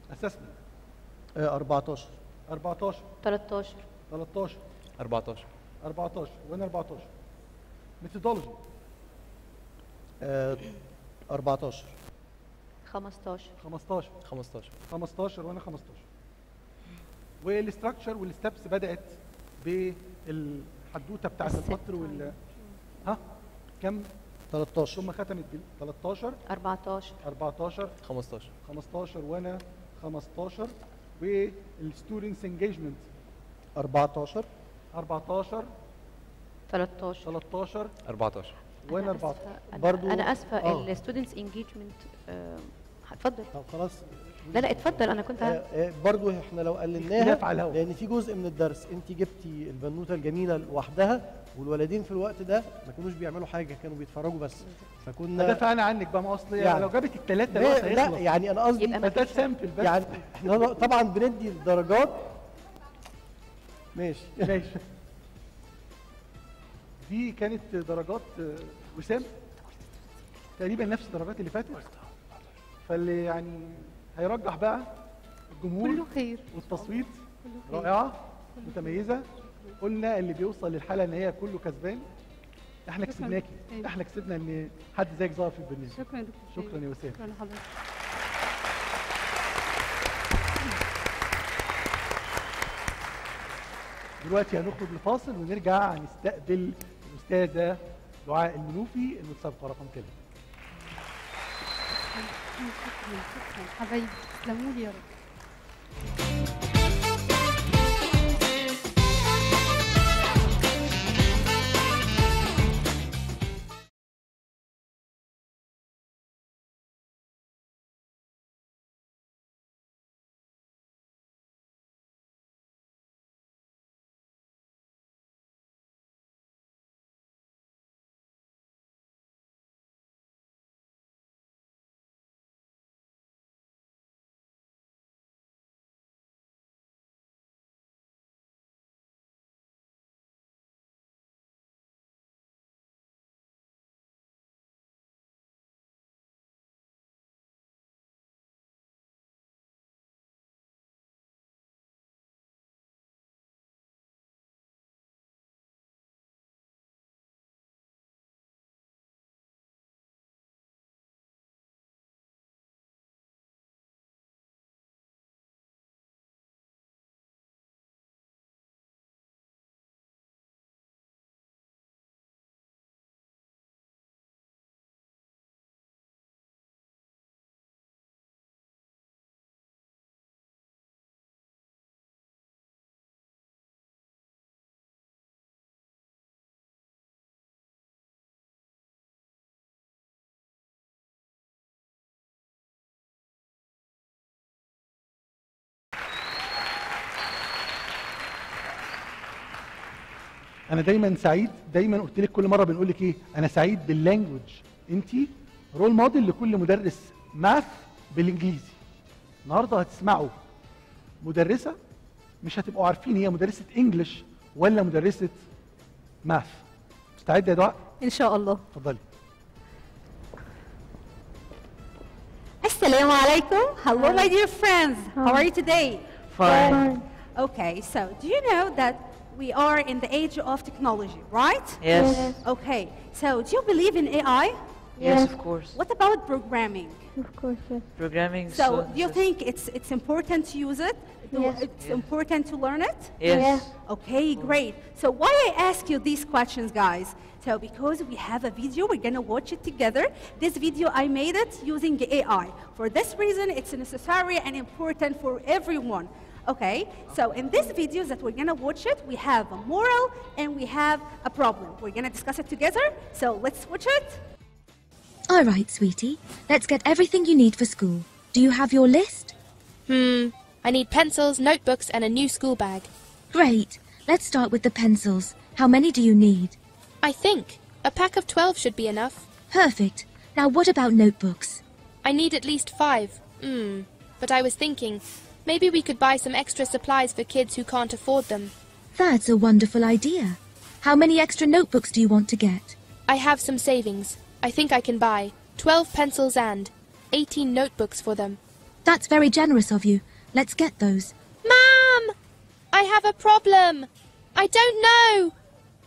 S1: اسسمنت.
S7: آه أربعتاشر.
S1: أربعتاشر.
S8: تلتاشر.
S1: تلتاشر.
S9: أربعتاشر.
S1: أربعتاشر وانا أربعتاشر. ميثودولوجي
S7: آه، أربعتاشر.
S8: خمستاشر.
S1: خمستاشر.
S7: خمستاشر.
S1: خمستاشر وانا خمستاشر. والاستراكشر والستبس بدات بالحدوته بتاعت القطر وال ها كم؟
S7: تلتاشر.
S1: ثم ختمت بال تلتاشر.
S8: أربعتاشر.
S1: أربعتاشر.
S7: خمستاشر.
S1: خمستاشر وانا خمستاشر. والستودنتس انجيجمنت
S7: أربعتاشر.
S1: أربعتاشر.
S8: تلتاشر.
S1: تلتاشر.
S9: أربعتاشر.
S1: وانا
S8: أنا آسفة،
S1: أربعتاشر.
S8: أنا-
S7: برضو-
S8: انا اسفه
S7: آه.
S8: الستودنتس انجيجمنت. اتفضل.
S7: طب خلاص.
S8: لا لا اتفضل، انا كنت
S7: آه،
S8: عارفة.
S7: آه، برضو احنا لو قللناها
S1: اختلاف على الهوا.
S7: لان في جزء من الدرس انت جبتي البنوته الجميله لوحدها والولدين في الوقت ده ما كانوش بيعملوا حاجه، كانوا بيتفرجوا بس. فكنا
S1: دافع انا عنك بقى، ما اصل
S7: يعني.
S1: لو جابت الثلاثه
S7: لا,
S1: الوقت
S7: لا
S1: هيخلص.
S7: يعني انا قصدي
S8: يبقى ما
S1: ده
S8: فيش.
S1: سامبل بس.
S7: يعني احنا طبعا بندي الدرجات. ماشي.
S1: ماشي. دي كانت درجات آه، وسام تقريبا نفس الدرجات اللي فاتت، فاللي يعني هيرجح بقى الجمهور
S4: كله خير.
S1: والتصويت. رائعه متميزه. قلنا اللي بيوصل للحاله ان هي كله كسبان. احنا
S4: شكراً.
S1: كسبناكي،
S4: أيوة.
S1: احنا كسبنا ان حد زيك ظهر في البرنامج.
S4: شكرا يا دكتور.
S1: شكرا يا وسام.
S4: شكرا لحضرتك.
S1: دلوقتي هنخرج لفاصل ونرجع نستقبل الاستاذه دعاء المنوفي المتسابقه رقم ثلاثة.
S4: شكرا شكرا حبايبي، تسلموا لي يا رب.
S1: انا دايما سعيد، دايما قلت لك كل مره بنقول لك ايه، انا سعيد باللانجوج. انت رول موديل لكل مدرس ماث بالانجليزي. النهارده هتسمعوا مدرسه مش هتبقوا عارفين هي مدرسه انجلش ولا مدرسه ماث. مستعده يا دعاء؟
S6: ان شاء الله.
S1: اتفضلي.
S6: Assalamu alaikum. Hello, my dear friends. How are you today?
S2: Fine.
S6: Okay, so do you know that we are in the age of technology, right?
S2: Yes.
S6: Okay, so do you believe in A I?
S2: Yes,
S10: of course.
S6: What about programming?
S2: Of course, yes.
S10: Programming.
S6: So do you think it's it's important to use it? Do-
S2: Yes.
S6: It's
S10: Yes.
S6: important to learn it?
S10: Yes.
S2: Yes.
S6: Okay, great. So why I ask you these questions, guys? So because we have a video, we're gonna watch it together. This video, I made it using A I. For this reason, it's necessary and important for everyone. Okay, so in this video that we're gonna watch it, we have a moral and we have a problem. We're gonna discuss it together. So let's watch it.
S11: All right, sweetie. Let's get everything you need for school. Do you have your list?
S12: Hmm. I need pencils, notebooks, and a new school bag.
S11: Great. Let's start with the pencils. How many do you need?
S12: I think a pack of twelve should be enough.
S11: Perfect. Now what about notebooks?
S12: I need at least five. Hmm. But I was thinking, maybe we could buy some extra supplies for kids who can't afford them.
S11: That's a wonderful idea. How many extra notebooks do you want to get?
S12: I have some savings. I think I can buy twelve pencils and eighteen notebooks for them.
S11: That's very generous of you. Let's get those.
S12: Mom! I have a problem. I don't know.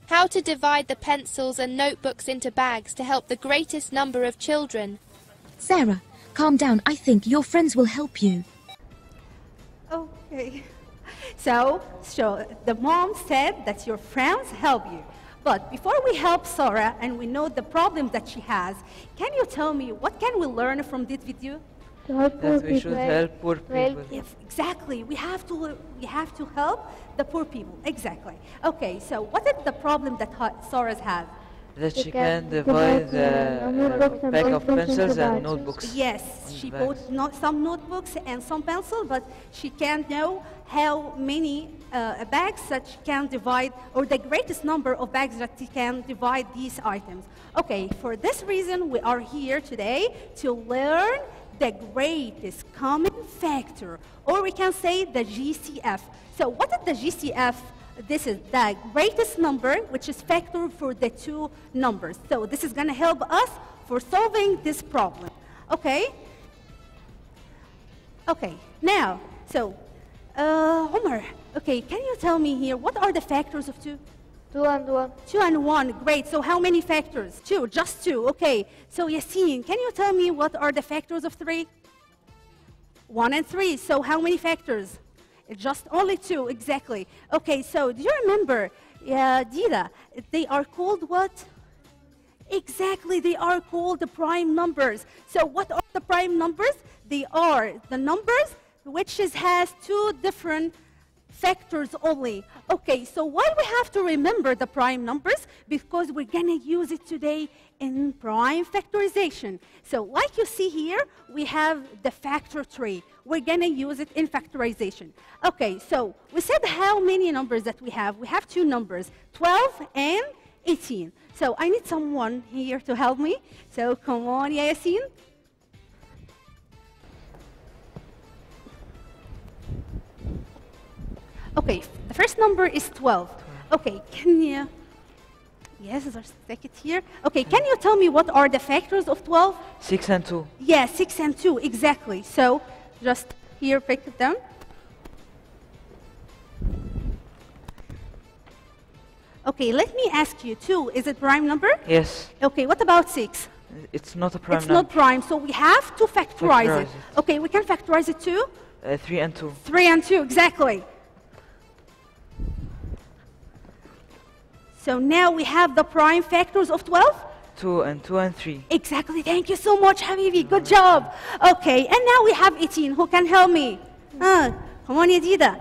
S12: How to divide the pencils and notebooks into bags to help the greatest number of children.
S11: Sarah, calm down. I think your friends will help you.
S6: Okay. So, so the mom said that your friends help you. But before we help Sarah and we know the problem that she has, can you tell me what can we learn from this video?
S2: To help poor
S10: That we should
S2: people.
S10: help poor people.
S6: Yes, exactly. We have to we have to help the poor people. Exactly. Okay. So, what is the problem that ha- Sarah has?
S10: That
S2: She
S10: she
S2: can
S10: can divide
S2: divide, uh,
S10: the
S2: notebooks
S10: uh,
S2: and
S10: pack of
S2: pencils into
S10: pencils and
S2: bags.
S10: notebooks.
S6: Yes,
S10: on
S6: she
S10: bags.
S6: bought not some notebooks and some pencils, but she can't know how many uh, bags that she can divide, or the greatest number of bags that she can divide these items. Okay, for this reason, we are here today to learn the greatest common factor, or we can say the G C F. So what is the G C F? This is the greatest number, which is factor for the two numbers. So this is going to help us for solving this problem. Okay? Okay, now, so, uh, Omar, okay, can you tell me here, what are the factors of two?
S2: Two and one.
S6: Two and one, great. So how many factors? Two, just two, okay. So Yassine, can you tell me what are the factors of three? One and three, so how many factors? It's just only two, exactly. Okay, so do you remember, uh, Dila, they are called what? Exactly, they are called the prime numbers. So what are the prime numbers? They are the numbers which is, has two different factors only. Okay, so why we have to remember the prime numbers? Because we're gonna use it today in prime factorization. So like you see here, we have the factor tree. We're gonna use it in factorization. Okay, so we said how many numbers that we have. We have two numbers, twelve and eighteen. So I need someone here to help me. So come on, Yassine. Okay, the first number is twelve. Okay, can you, yes, there's a second here. Okay, can you tell me what are the factors of twelve?
S10: Six and two.
S6: Yeah, six and two, exactly. So just here, break it down. Okay, let me ask you, two, is it prime number?
S10: Yes.
S6: Okay, what about six?
S10: It's not a prime
S6: It's
S10: number.
S6: not prime, so we have to factorize,
S10: Factorize
S6: it.
S10: it.
S6: Okay, we can factorize it too?
S10: Uh, three and two.
S6: Three and two, exactly. So now we have the prime factors of twelve?
S10: Two and two and three.
S6: Exactly, thank you so much, Habibi, good job. Okay, and now we have eighteen, who can help me? Uh, come on, Yadida.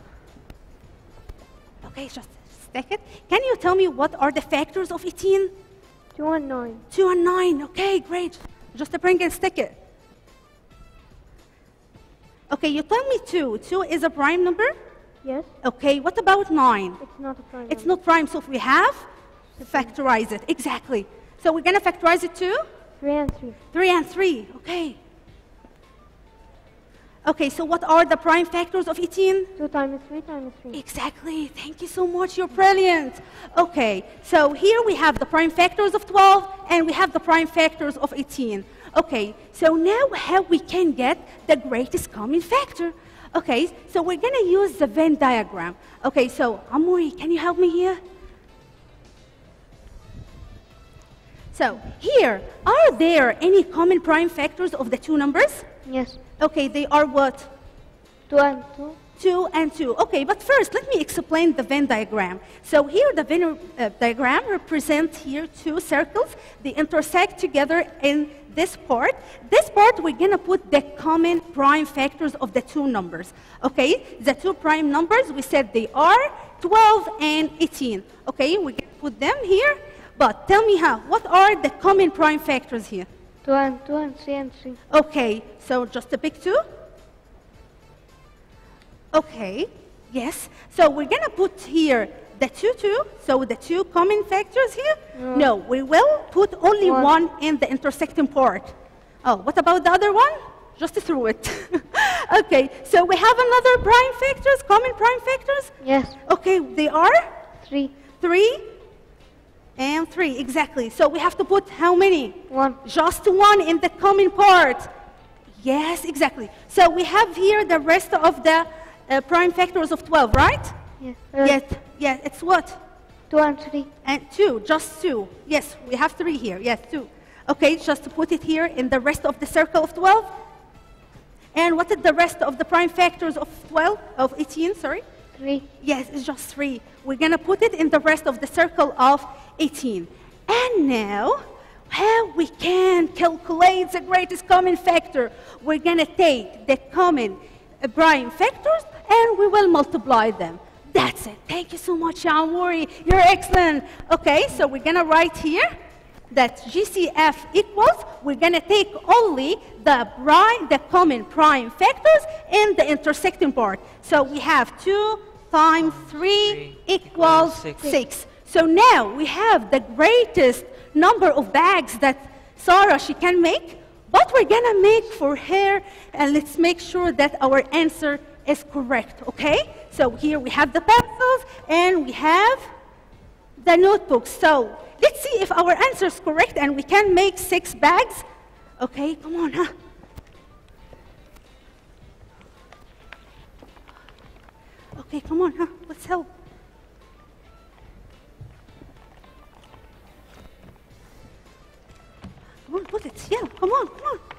S6: Okay, just a second. Can you tell me what are the factors of eighteen?
S2: Two and nine.
S6: Two and nine, okay, great. Just a bring and stick it. Okay, you told me two. Two is a prime number?
S2: Yes.
S6: Okay, what about nine?
S2: It's not a prime
S6: It's
S2: number.
S6: not prime, so if we have, factorize it, exactly. So we're gonna factorize it too?
S2: Three and three.
S6: Three and three, okay. Okay, so what are the prime factors of eighteen?
S2: Two times three times three.
S6: Exactly, thank you so much, you're brilliant. Okay, so here we have the prime factors of twelve and we have the prime factors of eighteen. Okay, so now how we can get the greatest common factor? Okay, so we're gonna use the Venn diagram. Okay, so Amori, can you help me here? So here, are there any common prime factors of the two numbers?
S2: Yes.
S6: Okay, they are what?
S2: Two and two.
S6: Two and two. Okay, but first, let me explain the Venn diagram. So here, the Venn uh, diagram represents here two circles. They intersect together in this part. This part, we're gonna put the common prime factors of the two numbers. Okay, the two prime numbers, we said they are twelve and eighteen. Okay, we're gonna put them here. But tell me how, what are the common prime factors here?
S2: Two and two and three and three.
S6: Okay, so just a pick two? Okay, yes. So we're gonna put here the two, two, so the two common factors here?
S2: No.
S6: No, we will put only
S2: One.
S6: one in the intersecting part. Oh, what about the other one? Just through it. Okay, so we have another prime factors, common prime factors?
S2: Yes.
S6: Okay, they are?
S2: Three.
S6: Three and three, exactly. So we have to put how many?
S2: One.
S6: Just one in the common part. Yes, exactly. So we have here the rest of the uh, prime factors of twelve, right?
S2: Yes.
S6: Yes, yes, it's what?
S2: two and three.
S6: And two, just two. Yes, we have three here. Yes, two. Okay, just to put it here in the rest of the circle of twelve. And what is the rest of the prime factors of twelve, of eighteen, sorry?
S2: Three.
S6: Yes, it's just three. We're gonna put it in the rest of the circle of eighteen. And now, how we can calculate the greatest common factor? We're gonna take the common uh, prime factors and we will multiply them. That's it. Thank you so much, Amori. You're excellent. Okay, so we're gonna write here that G C F equals, we're gonna take only the prime, the common prime factors in the intersecting part. So we have two times three equals
S10: six.
S6: six. So now we have the greatest number of bags that Sarah, she can make, but we're gonna make for her, and let's make sure that our answer is correct, okay? So here we have the pencils, and we have the notebooks. So let's see if our answer is correct, and we can make six bags. Okay, come on, huh? Okay, come on, huh? Let's help. Come on, put it. Yeah, come on, come on.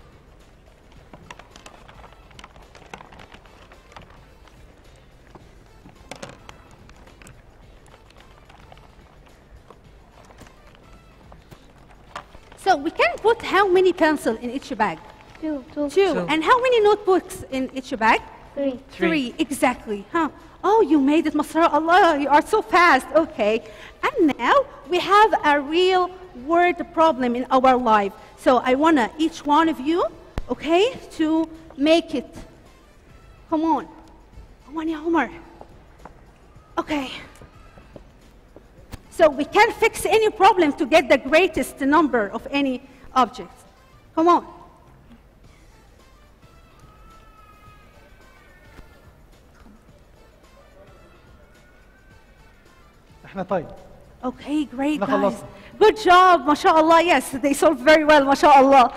S6: So we can put how many pencils in each bag?
S2: Two. Two.
S6: Two.
S10: Two.
S6: And how many notebooks in each bag?
S2: Three.
S6: Three, exactly. Huh? Oh, you made it, Masra Allah. You are so fast. Okay. And now we have a real word problem in our life. So I want to each one of you, okay, to make it. Come on. Come on, Ya Omar. Okay. So we can fix any problem to get the greatest number of any object. Come on.
S1: احنا طيب.
S6: Okay, great
S1: احنا
S6: guys.
S1: خلصنا.
S6: Good job, mashallah. Yes, they solved very well, mashallah.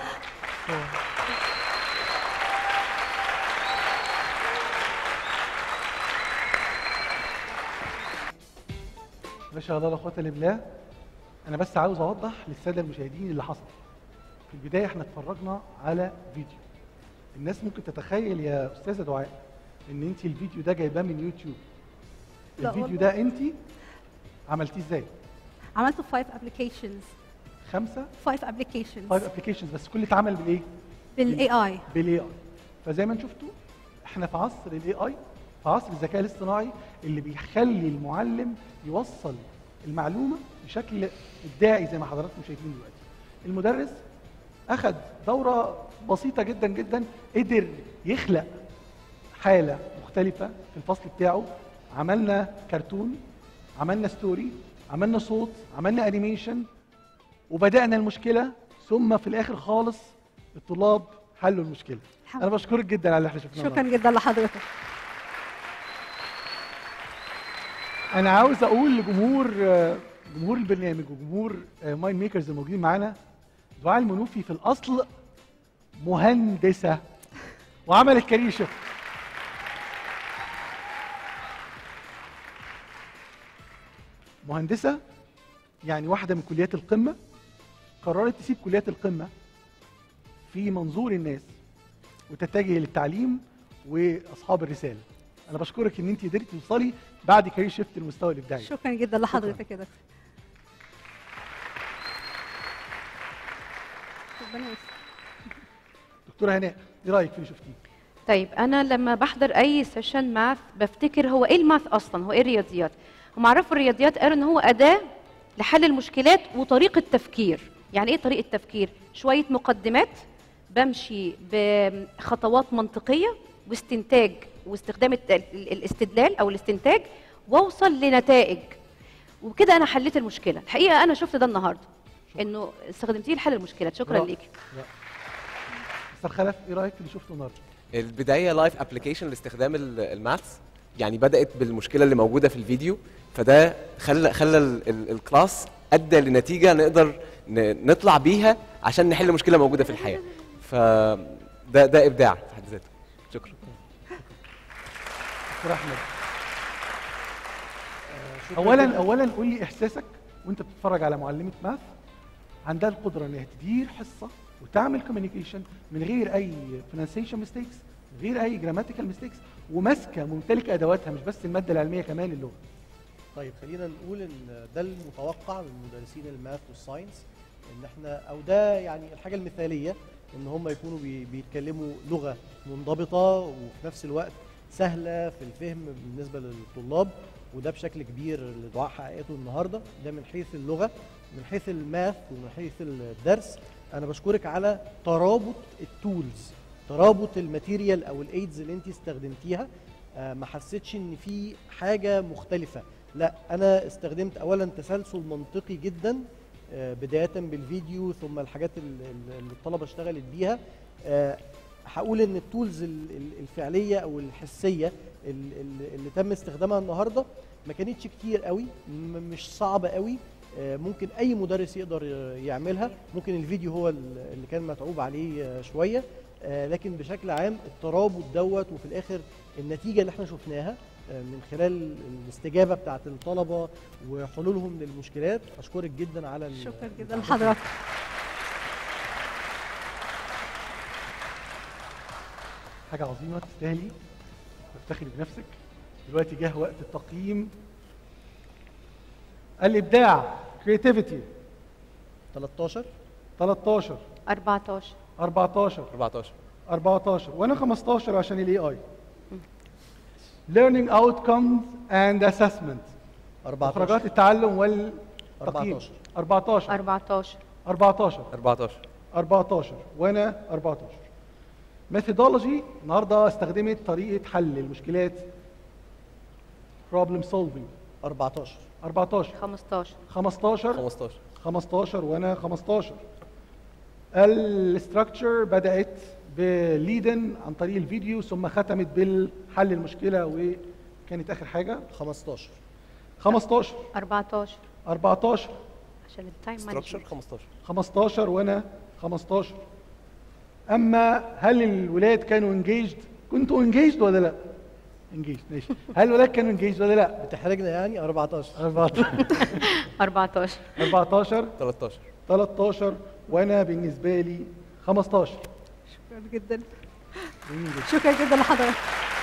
S1: ما شاء الله لا قوه الا بالله. انا بس عاوز اوضح للساده المشاهدين اللي حصل. في البدايه احنا اتفرجنا على فيديو. الناس ممكن تتخيل يا استاذه دعاء ان انت الفيديو ده جايباه من يوتيوب.
S6: لا
S1: الفيديو
S6: والله.
S1: ده انت عملتيه ازاي؟
S6: عملت five applications.
S1: خمسه
S6: five applications.
S1: فايف ابلكيشنز بس كل اتعمل بالايه؟
S6: بالاي اي.
S1: بالاي اي. فزي ما انتم شفتوا احنا في عصر الاي اي، في عصر الذكاء الاصطناعي اللي بيخلي المعلم يوصل المعلومه بشكل ابداعي زي ما حضراتكم شايفين دلوقتي. المدرس اخذ دوره بسيطه جدا جدا، قدر يخلق حاله مختلفه في الفصل بتاعه. عملنا كرتون، عملنا ستوري، عملنا صوت، عملنا انيميشن، وبدانا المشكله، ثم في الاخر خالص الطلاب حلوا المشكله. انا بشكرك جدا على اللي احنا شفناه.
S6: شكرا جدا لحضرتك.
S1: انا عاوز اقول لجمهور جمهور البرنامج وجمهور مايند ميكرز الموجودين معانا، دعاء المنوفي في الاصل مهندسه وعملت كارير شيفت. مهندسه يعني واحده من كليات القمه قررت تسيب كليات القمه في منظور الناس وتتجه للتعليم واصحاب الرساله. انا بشكرك ان انت قدرتي توصلي بعد كارير شيفت للمستوى الابداعي.
S6: شكرا جدا لحضرتك يا دكتور. ربنا يستر.
S1: دكتوره هناء، ايه رايك في اللي شفتيه؟
S8: طيب انا لما بحضر اي سيشن ماث بفتكر هو ايه الماث اصلا، هو ايه الرياضيات. هم عرفوا الرياضيات قالوا ان هو اداه لحل المشكلات وطريقه تفكير. يعني ايه طريقه تفكير؟ شويه مقدمات بمشي بخطوات منطقيه واستنتاج واستخدام الت- ال- الاستدلال او الاستنتاج واوصل لنتائج، وبكده انا حليت المشكله. الحقيقه انا شفت ده النهارده انه استخدمتيه لحل المشكلات. شكرا
S1: برافو.
S8: ليكي.
S1: مستر خلف، ايه رايك في اللي شفته النهارده؟
S9: البدايه لايف ابلكيشن لاستخدام ال- الماثس، يعني بدات بالمشكله اللي موجوده في الفيديو، فده خلى خلى ال- ال- الكلاس ادى لنتيجه نقدر ن- نطلع بيها عشان نحل مشكله موجوده في الحياه. فده ده ابداع في حد ذاته. شكرا.
S1: دكتور احمد، اولا اولا قول لي احساسك وانت بتتفرج على معلمه ماث عندها القدره انها تدير حصه وتعمل كوميونيكيشن من غير اي pronunciation mistakes، من غير اي جراماتيكال ميستيكس، وماسكه ممتلكه ادواتها مش بس الماده العلميه كمان اللغه.
S7: طيب خلينا نقول ان ده المتوقع من مدرسين الماث والساينس، ان احنا او ده يعني الحاجه المثاليه ان هم يكونوا بي بيتكلموا لغه منضبطه وفي نفس الوقت سهله في الفهم بالنسبه للطلاب، وده بشكل كبير اللي دعاء حققته النهارده. ده من حيث اللغه، من حيث الماث ومن حيث الدرس. انا بشكرك على ترابط التولز، ترابط الماتيريال او الايدز اللي انت استخدمتيها. آه ما حسيتش ان في حاجه مختلفه، لا انا استخدمت اولا تسلسل منطقي جدا آه بدايه بالفيديو ثم الحاجات اللي الطلبه اشتغلت بيها. آه هقول ان التولز الفعليه او الحسيه اللي تم استخدامها النهارده ما كانتش كتير قوي، مش صعبه قوي، ممكن اي مدرس يقدر يعملها. ممكن الفيديو هو اللي كان متعوب عليه شويه، لكن بشكل عام الترابط دوت وفي الاخر النتيجه اللي احنا شفناها من خلال الاستجابه بتاعت الطلبه وحلولهم للمشكلات. اشكرك جدا على
S6: شكرا جدا لحضرتك.
S1: حاجه عظيمه تستاهلي تفتخري بنفسك. دلوقتي جه وقت التقييم. الابداع creativity
S7: تلتاشر
S1: تلتاشر
S8: أربعتاشر
S1: أربعتاشر
S9: أربعتاشر
S1: أربعتاشر وانا خمستاشر عشان الاي اي. learning outcomes and assessment
S7: أربعتاشر
S1: مخرجات التعلم والتقييم. أربعتاشر
S8: أربعتاشر
S1: أربعتاشر
S9: أربعتاشر
S1: أربعتاشر وانا أربعتاشر. methodology النهارده استخدمت طريقه حل المشكلات problem solving.
S7: أربعتاشر
S1: أربعتاشر
S8: خمستاشر
S1: خمستاشر
S9: خمستاشر
S1: خمستاشر وانا خمستاشر. الستراكشر بدات بليدن عن طريق الفيديو ثم ختمت بالحل المشكله وكانت اخر حاجه.
S7: خمستاشر
S1: خمستاشر
S8: أربعتاشر
S1: أربعتاشر
S8: عشان التايم
S9: ستراكشر
S8: مانجمنت.
S9: خمستاشر
S1: خمستاشر وانا خمستاشر. اما هل الولاد كانوا انجيجد؟ كنتوا انجيجد ولا لا؟ انجيجد ماشي. هل الولاد كانوا انجيجد ولا لا؟
S7: بتحرجنا يعني. أربعتاشر
S1: أربعتاشر
S8: أربعتاشر
S1: أربعتاشر
S9: تلتاشر
S1: تلتاشر وانا بالنسبه لي خمستاشر.
S6: شكرا جدا. شكرا جدا لحضرتك.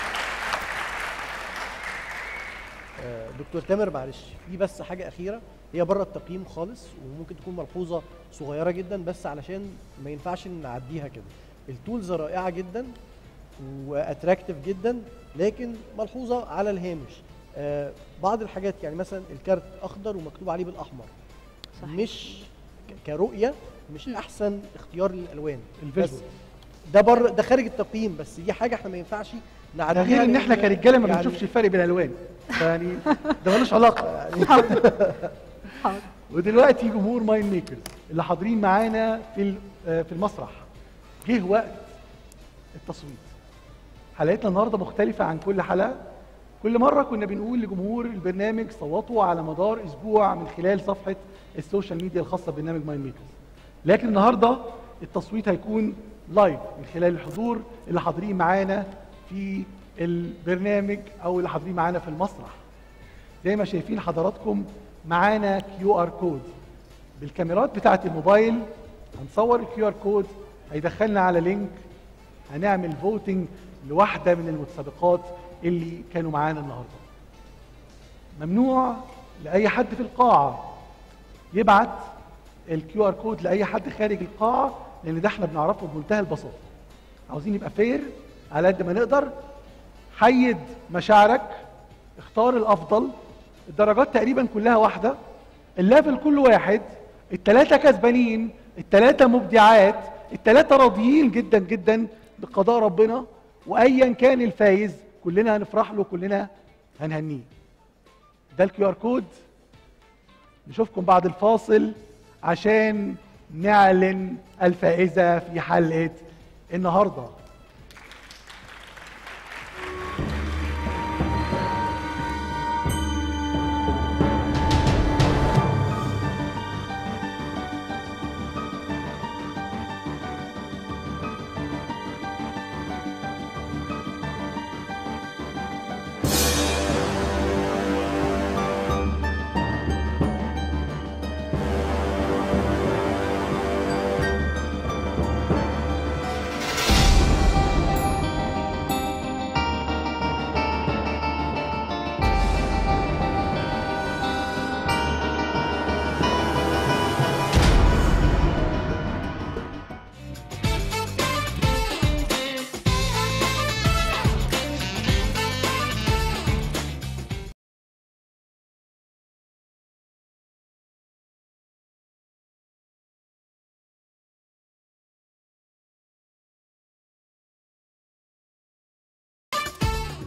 S7: دكتور تامر معلش في بس حاجه اخيره هي بره التقييم خالص وممكن تكون ملحوظه صغيره جدا بس علشان ما ينفعش نعديها كده. التولز رائعه جدا واتراكتيف جدا لكن ملحوظه على الهامش. آه بعض الحاجات يعني مثلا الكارت اخضر ومكتوب عليه بالاحمر صحيح. مش كرؤيه مش احسن اختيار للالوان
S1: الفيجوال.
S7: ده بره ده خارج التقييم بس دي حاجه احنا ما ينفعش نعديها.
S1: غير ان احنا كرجاله ما
S7: يعني
S1: بنشوفش الفرق بين الالوان يعني ده ملوش علاقه يعني.
S6: حاضر.
S1: ودلوقتي جمهور مايند ميكرز اللي حاضرين معانا في في المسرح جه وقت التصويت. حلقتنا النهارده مختلفه عن كل حلقه. كل مره كنا بنقول لجمهور البرنامج صوتوا على مدار اسبوع من خلال صفحه السوشيال ميديا الخاصه ببرنامج مايند ميكرز. لكن النهارده التصويت هيكون لايف من خلال الحضور اللي حاضرين معانا في البرنامج او اللي حاضرين معانا في المسرح. زي ما شايفين حضراتكم معانا كيو ار كود بالكاميرات بتاعه الموبايل. هنصور الكيو ار كود هيدخلنا على لينك هنعمل فوتنج لواحده من المتسابقات اللي كانوا معانا النهارده. ممنوع لاي حد في القاعه يبعت الكيو ار كود لاي حد خارج القاعه لان ده احنا بنعرفه بمنتهى البساطه. عاوزين نبقى فير على قد ما نقدر. حيد مشاعرك، اختار الافضل. الدرجات تقريبا كلها واحده، الليفل كل واحد، الثلاثه كسبانين، الثلاثه مبدعات، الثلاثه راضيين جدا جدا بقضاء ربنا، وايا كان الفايز كلنا هنفرح له كلنا هنهنيه. ده الكيو ار كود. نشوفكم بعد الفاصل عشان نعلن الفائزه في حلقه النهارده.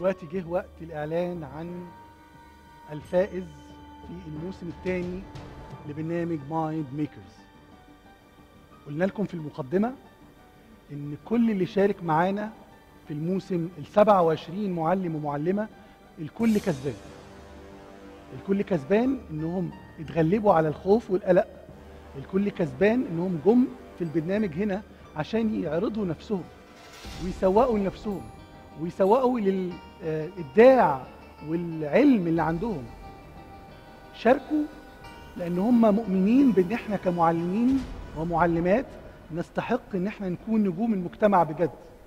S1: دلوقتي جه وقت الإعلان عن الفائز في الموسم الثاني لبرنامج مايند ميكرز. قلنا لكم في المقدمة إن كل اللي شارك معانا في الموسم ال سبعة وعشرين معلم ومعلمة الكل كسبان. الكل كسبان إنهم اتغلبوا على الخوف والقلق. الكل كسبان إنهم جم في البرنامج هنا عشان يعرضوا نفسهم ويسوقوا لنفسهم ويسوقوا للإبداع والعلم اللي عندهم. شاركوا لأن هم مؤمنين بأن احنا كمعلمين ومعلمات نستحق ان احنا نكون نجوم المجتمع بجد.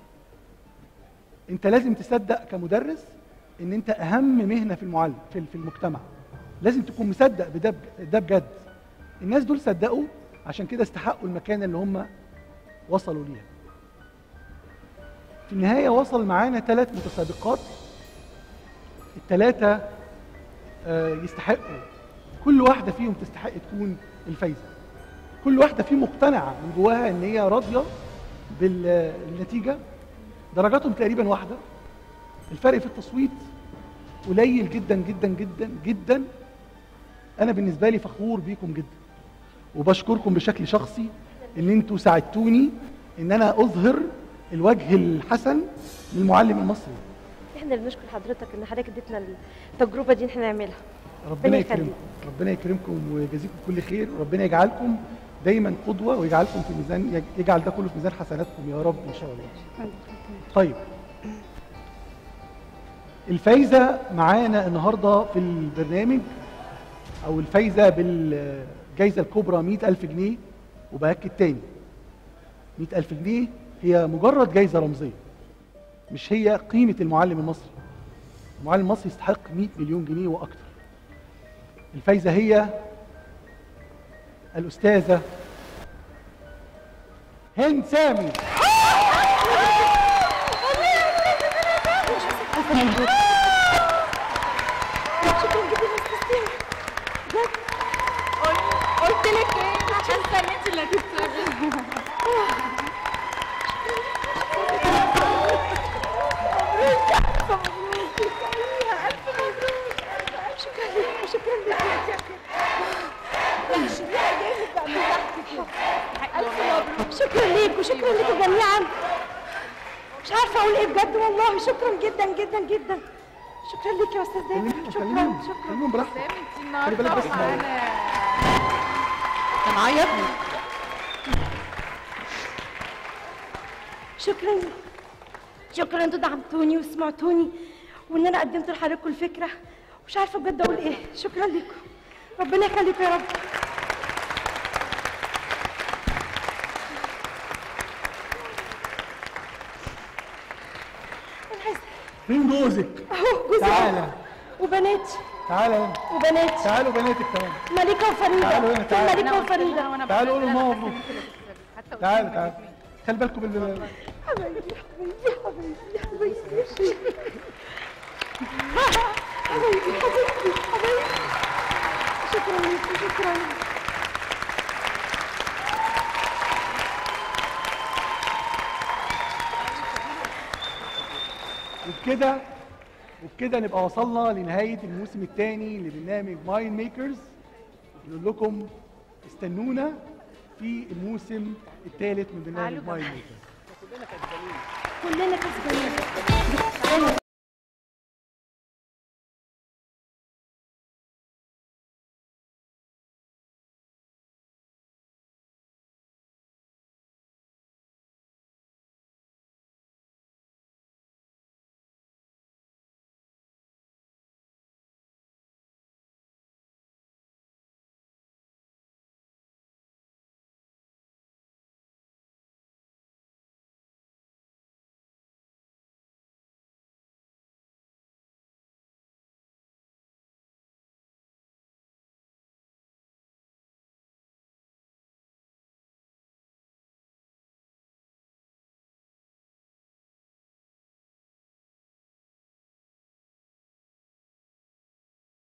S1: انت لازم تصدق كمدرس ان انت اهم مهنة في المعلم في في المجتمع. لازم تكون مصدق بده ده بجد. الناس دول صدقوا عشان كده استحقوا المكانة اللي هم وصلوا ليها. في النهاية وصل معانا ثلاث متسابقات، الثلاثة يستحقوا، كل واحدة فيهم تستحق تكون الفايزة. كل واحدة فيهم مقتنعة من جواها ان هي راضية بالنتيجة. درجاتهم تقريبا واحدة، الفرق في التصويت قليل جدا جدا جدا جدا. انا بالنسبة لي فخور بيكم جدا وبشكركم بشكل شخصي ان انتوا ساعدتوني ان انا اظهر الوجه الحسن للمعلم المصري.
S5: احنا اللي بنشكر حضرتك ان حضرتك اديتنا التجربه دي ان احنا نعملها.
S1: ربنا يكرمكم، ربنا يكرمكم ويجازيكم كل خير، وربنا يجعلكم دايما قدوه ويجعلكم في ميزان، يجعل ده كله في ميزان حسناتكم يا رب ان شاء الله. طيب الفايزه معانا النهارده في البرنامج او الفايزه بالجائزه الكبرى مئة ألف جنيه. وباكد تاني مئة ألف جنيه هي مجرد جائزه رمزيه، مش هي قيمه المعلم المصري. المعلم المصري يستحق مئة مليون جنيه واكثر. الفايزه هي الاستاذه هند سامي.
S3: قلت لك ايه عشان استنيت اللي هتكسبي.
S5: شكرا ليك وشكرا لكم جميعا. مش عارفه اقول ايه بجد والله. شكرا جدا جدا جدا. شكرا ليك يا استاذ دايما. شكرا شكرا.
S1: كلمهم براحتك.
S3: خلي بالك بس معانا. كان عيطني.
S5: شكرا شكرا انتوا دعمتوني وسمعتوني وان انا قدمت لحضراتكم الفكره. مش عارفه بجد اقول ايه. شكرا لكم، ربنا يخليكم يا رب.
S1: مين جوزك؟
S5: اهو جوزي.
S1: تعالى.
S5: وبناتي.
S1: تعالى.
S5: وبناتي.
S1: تعالوا بناتك كمان.
S5: مليكه وفريده.
S1: تعالوا هنا. تعالوا.
S5: مليكه وفريده.
S1: تعالوا قولوا ماما مبروك. تعالوا تعالوا. خلي بالكم بال
S5: حبايبي حبايبي حبايبي حبايبي حبايبي حبايبي حبايبي. شكرا لك شكرا.
S1: وبكده وبكده نبقى وصلنا لنهاية الموسم الثاني لبرنامج مايند ميكرز. نقول لكم استنونا في الموسم الثالث من برنامج مايند ميكرز.
S5: كلنا كسبانين.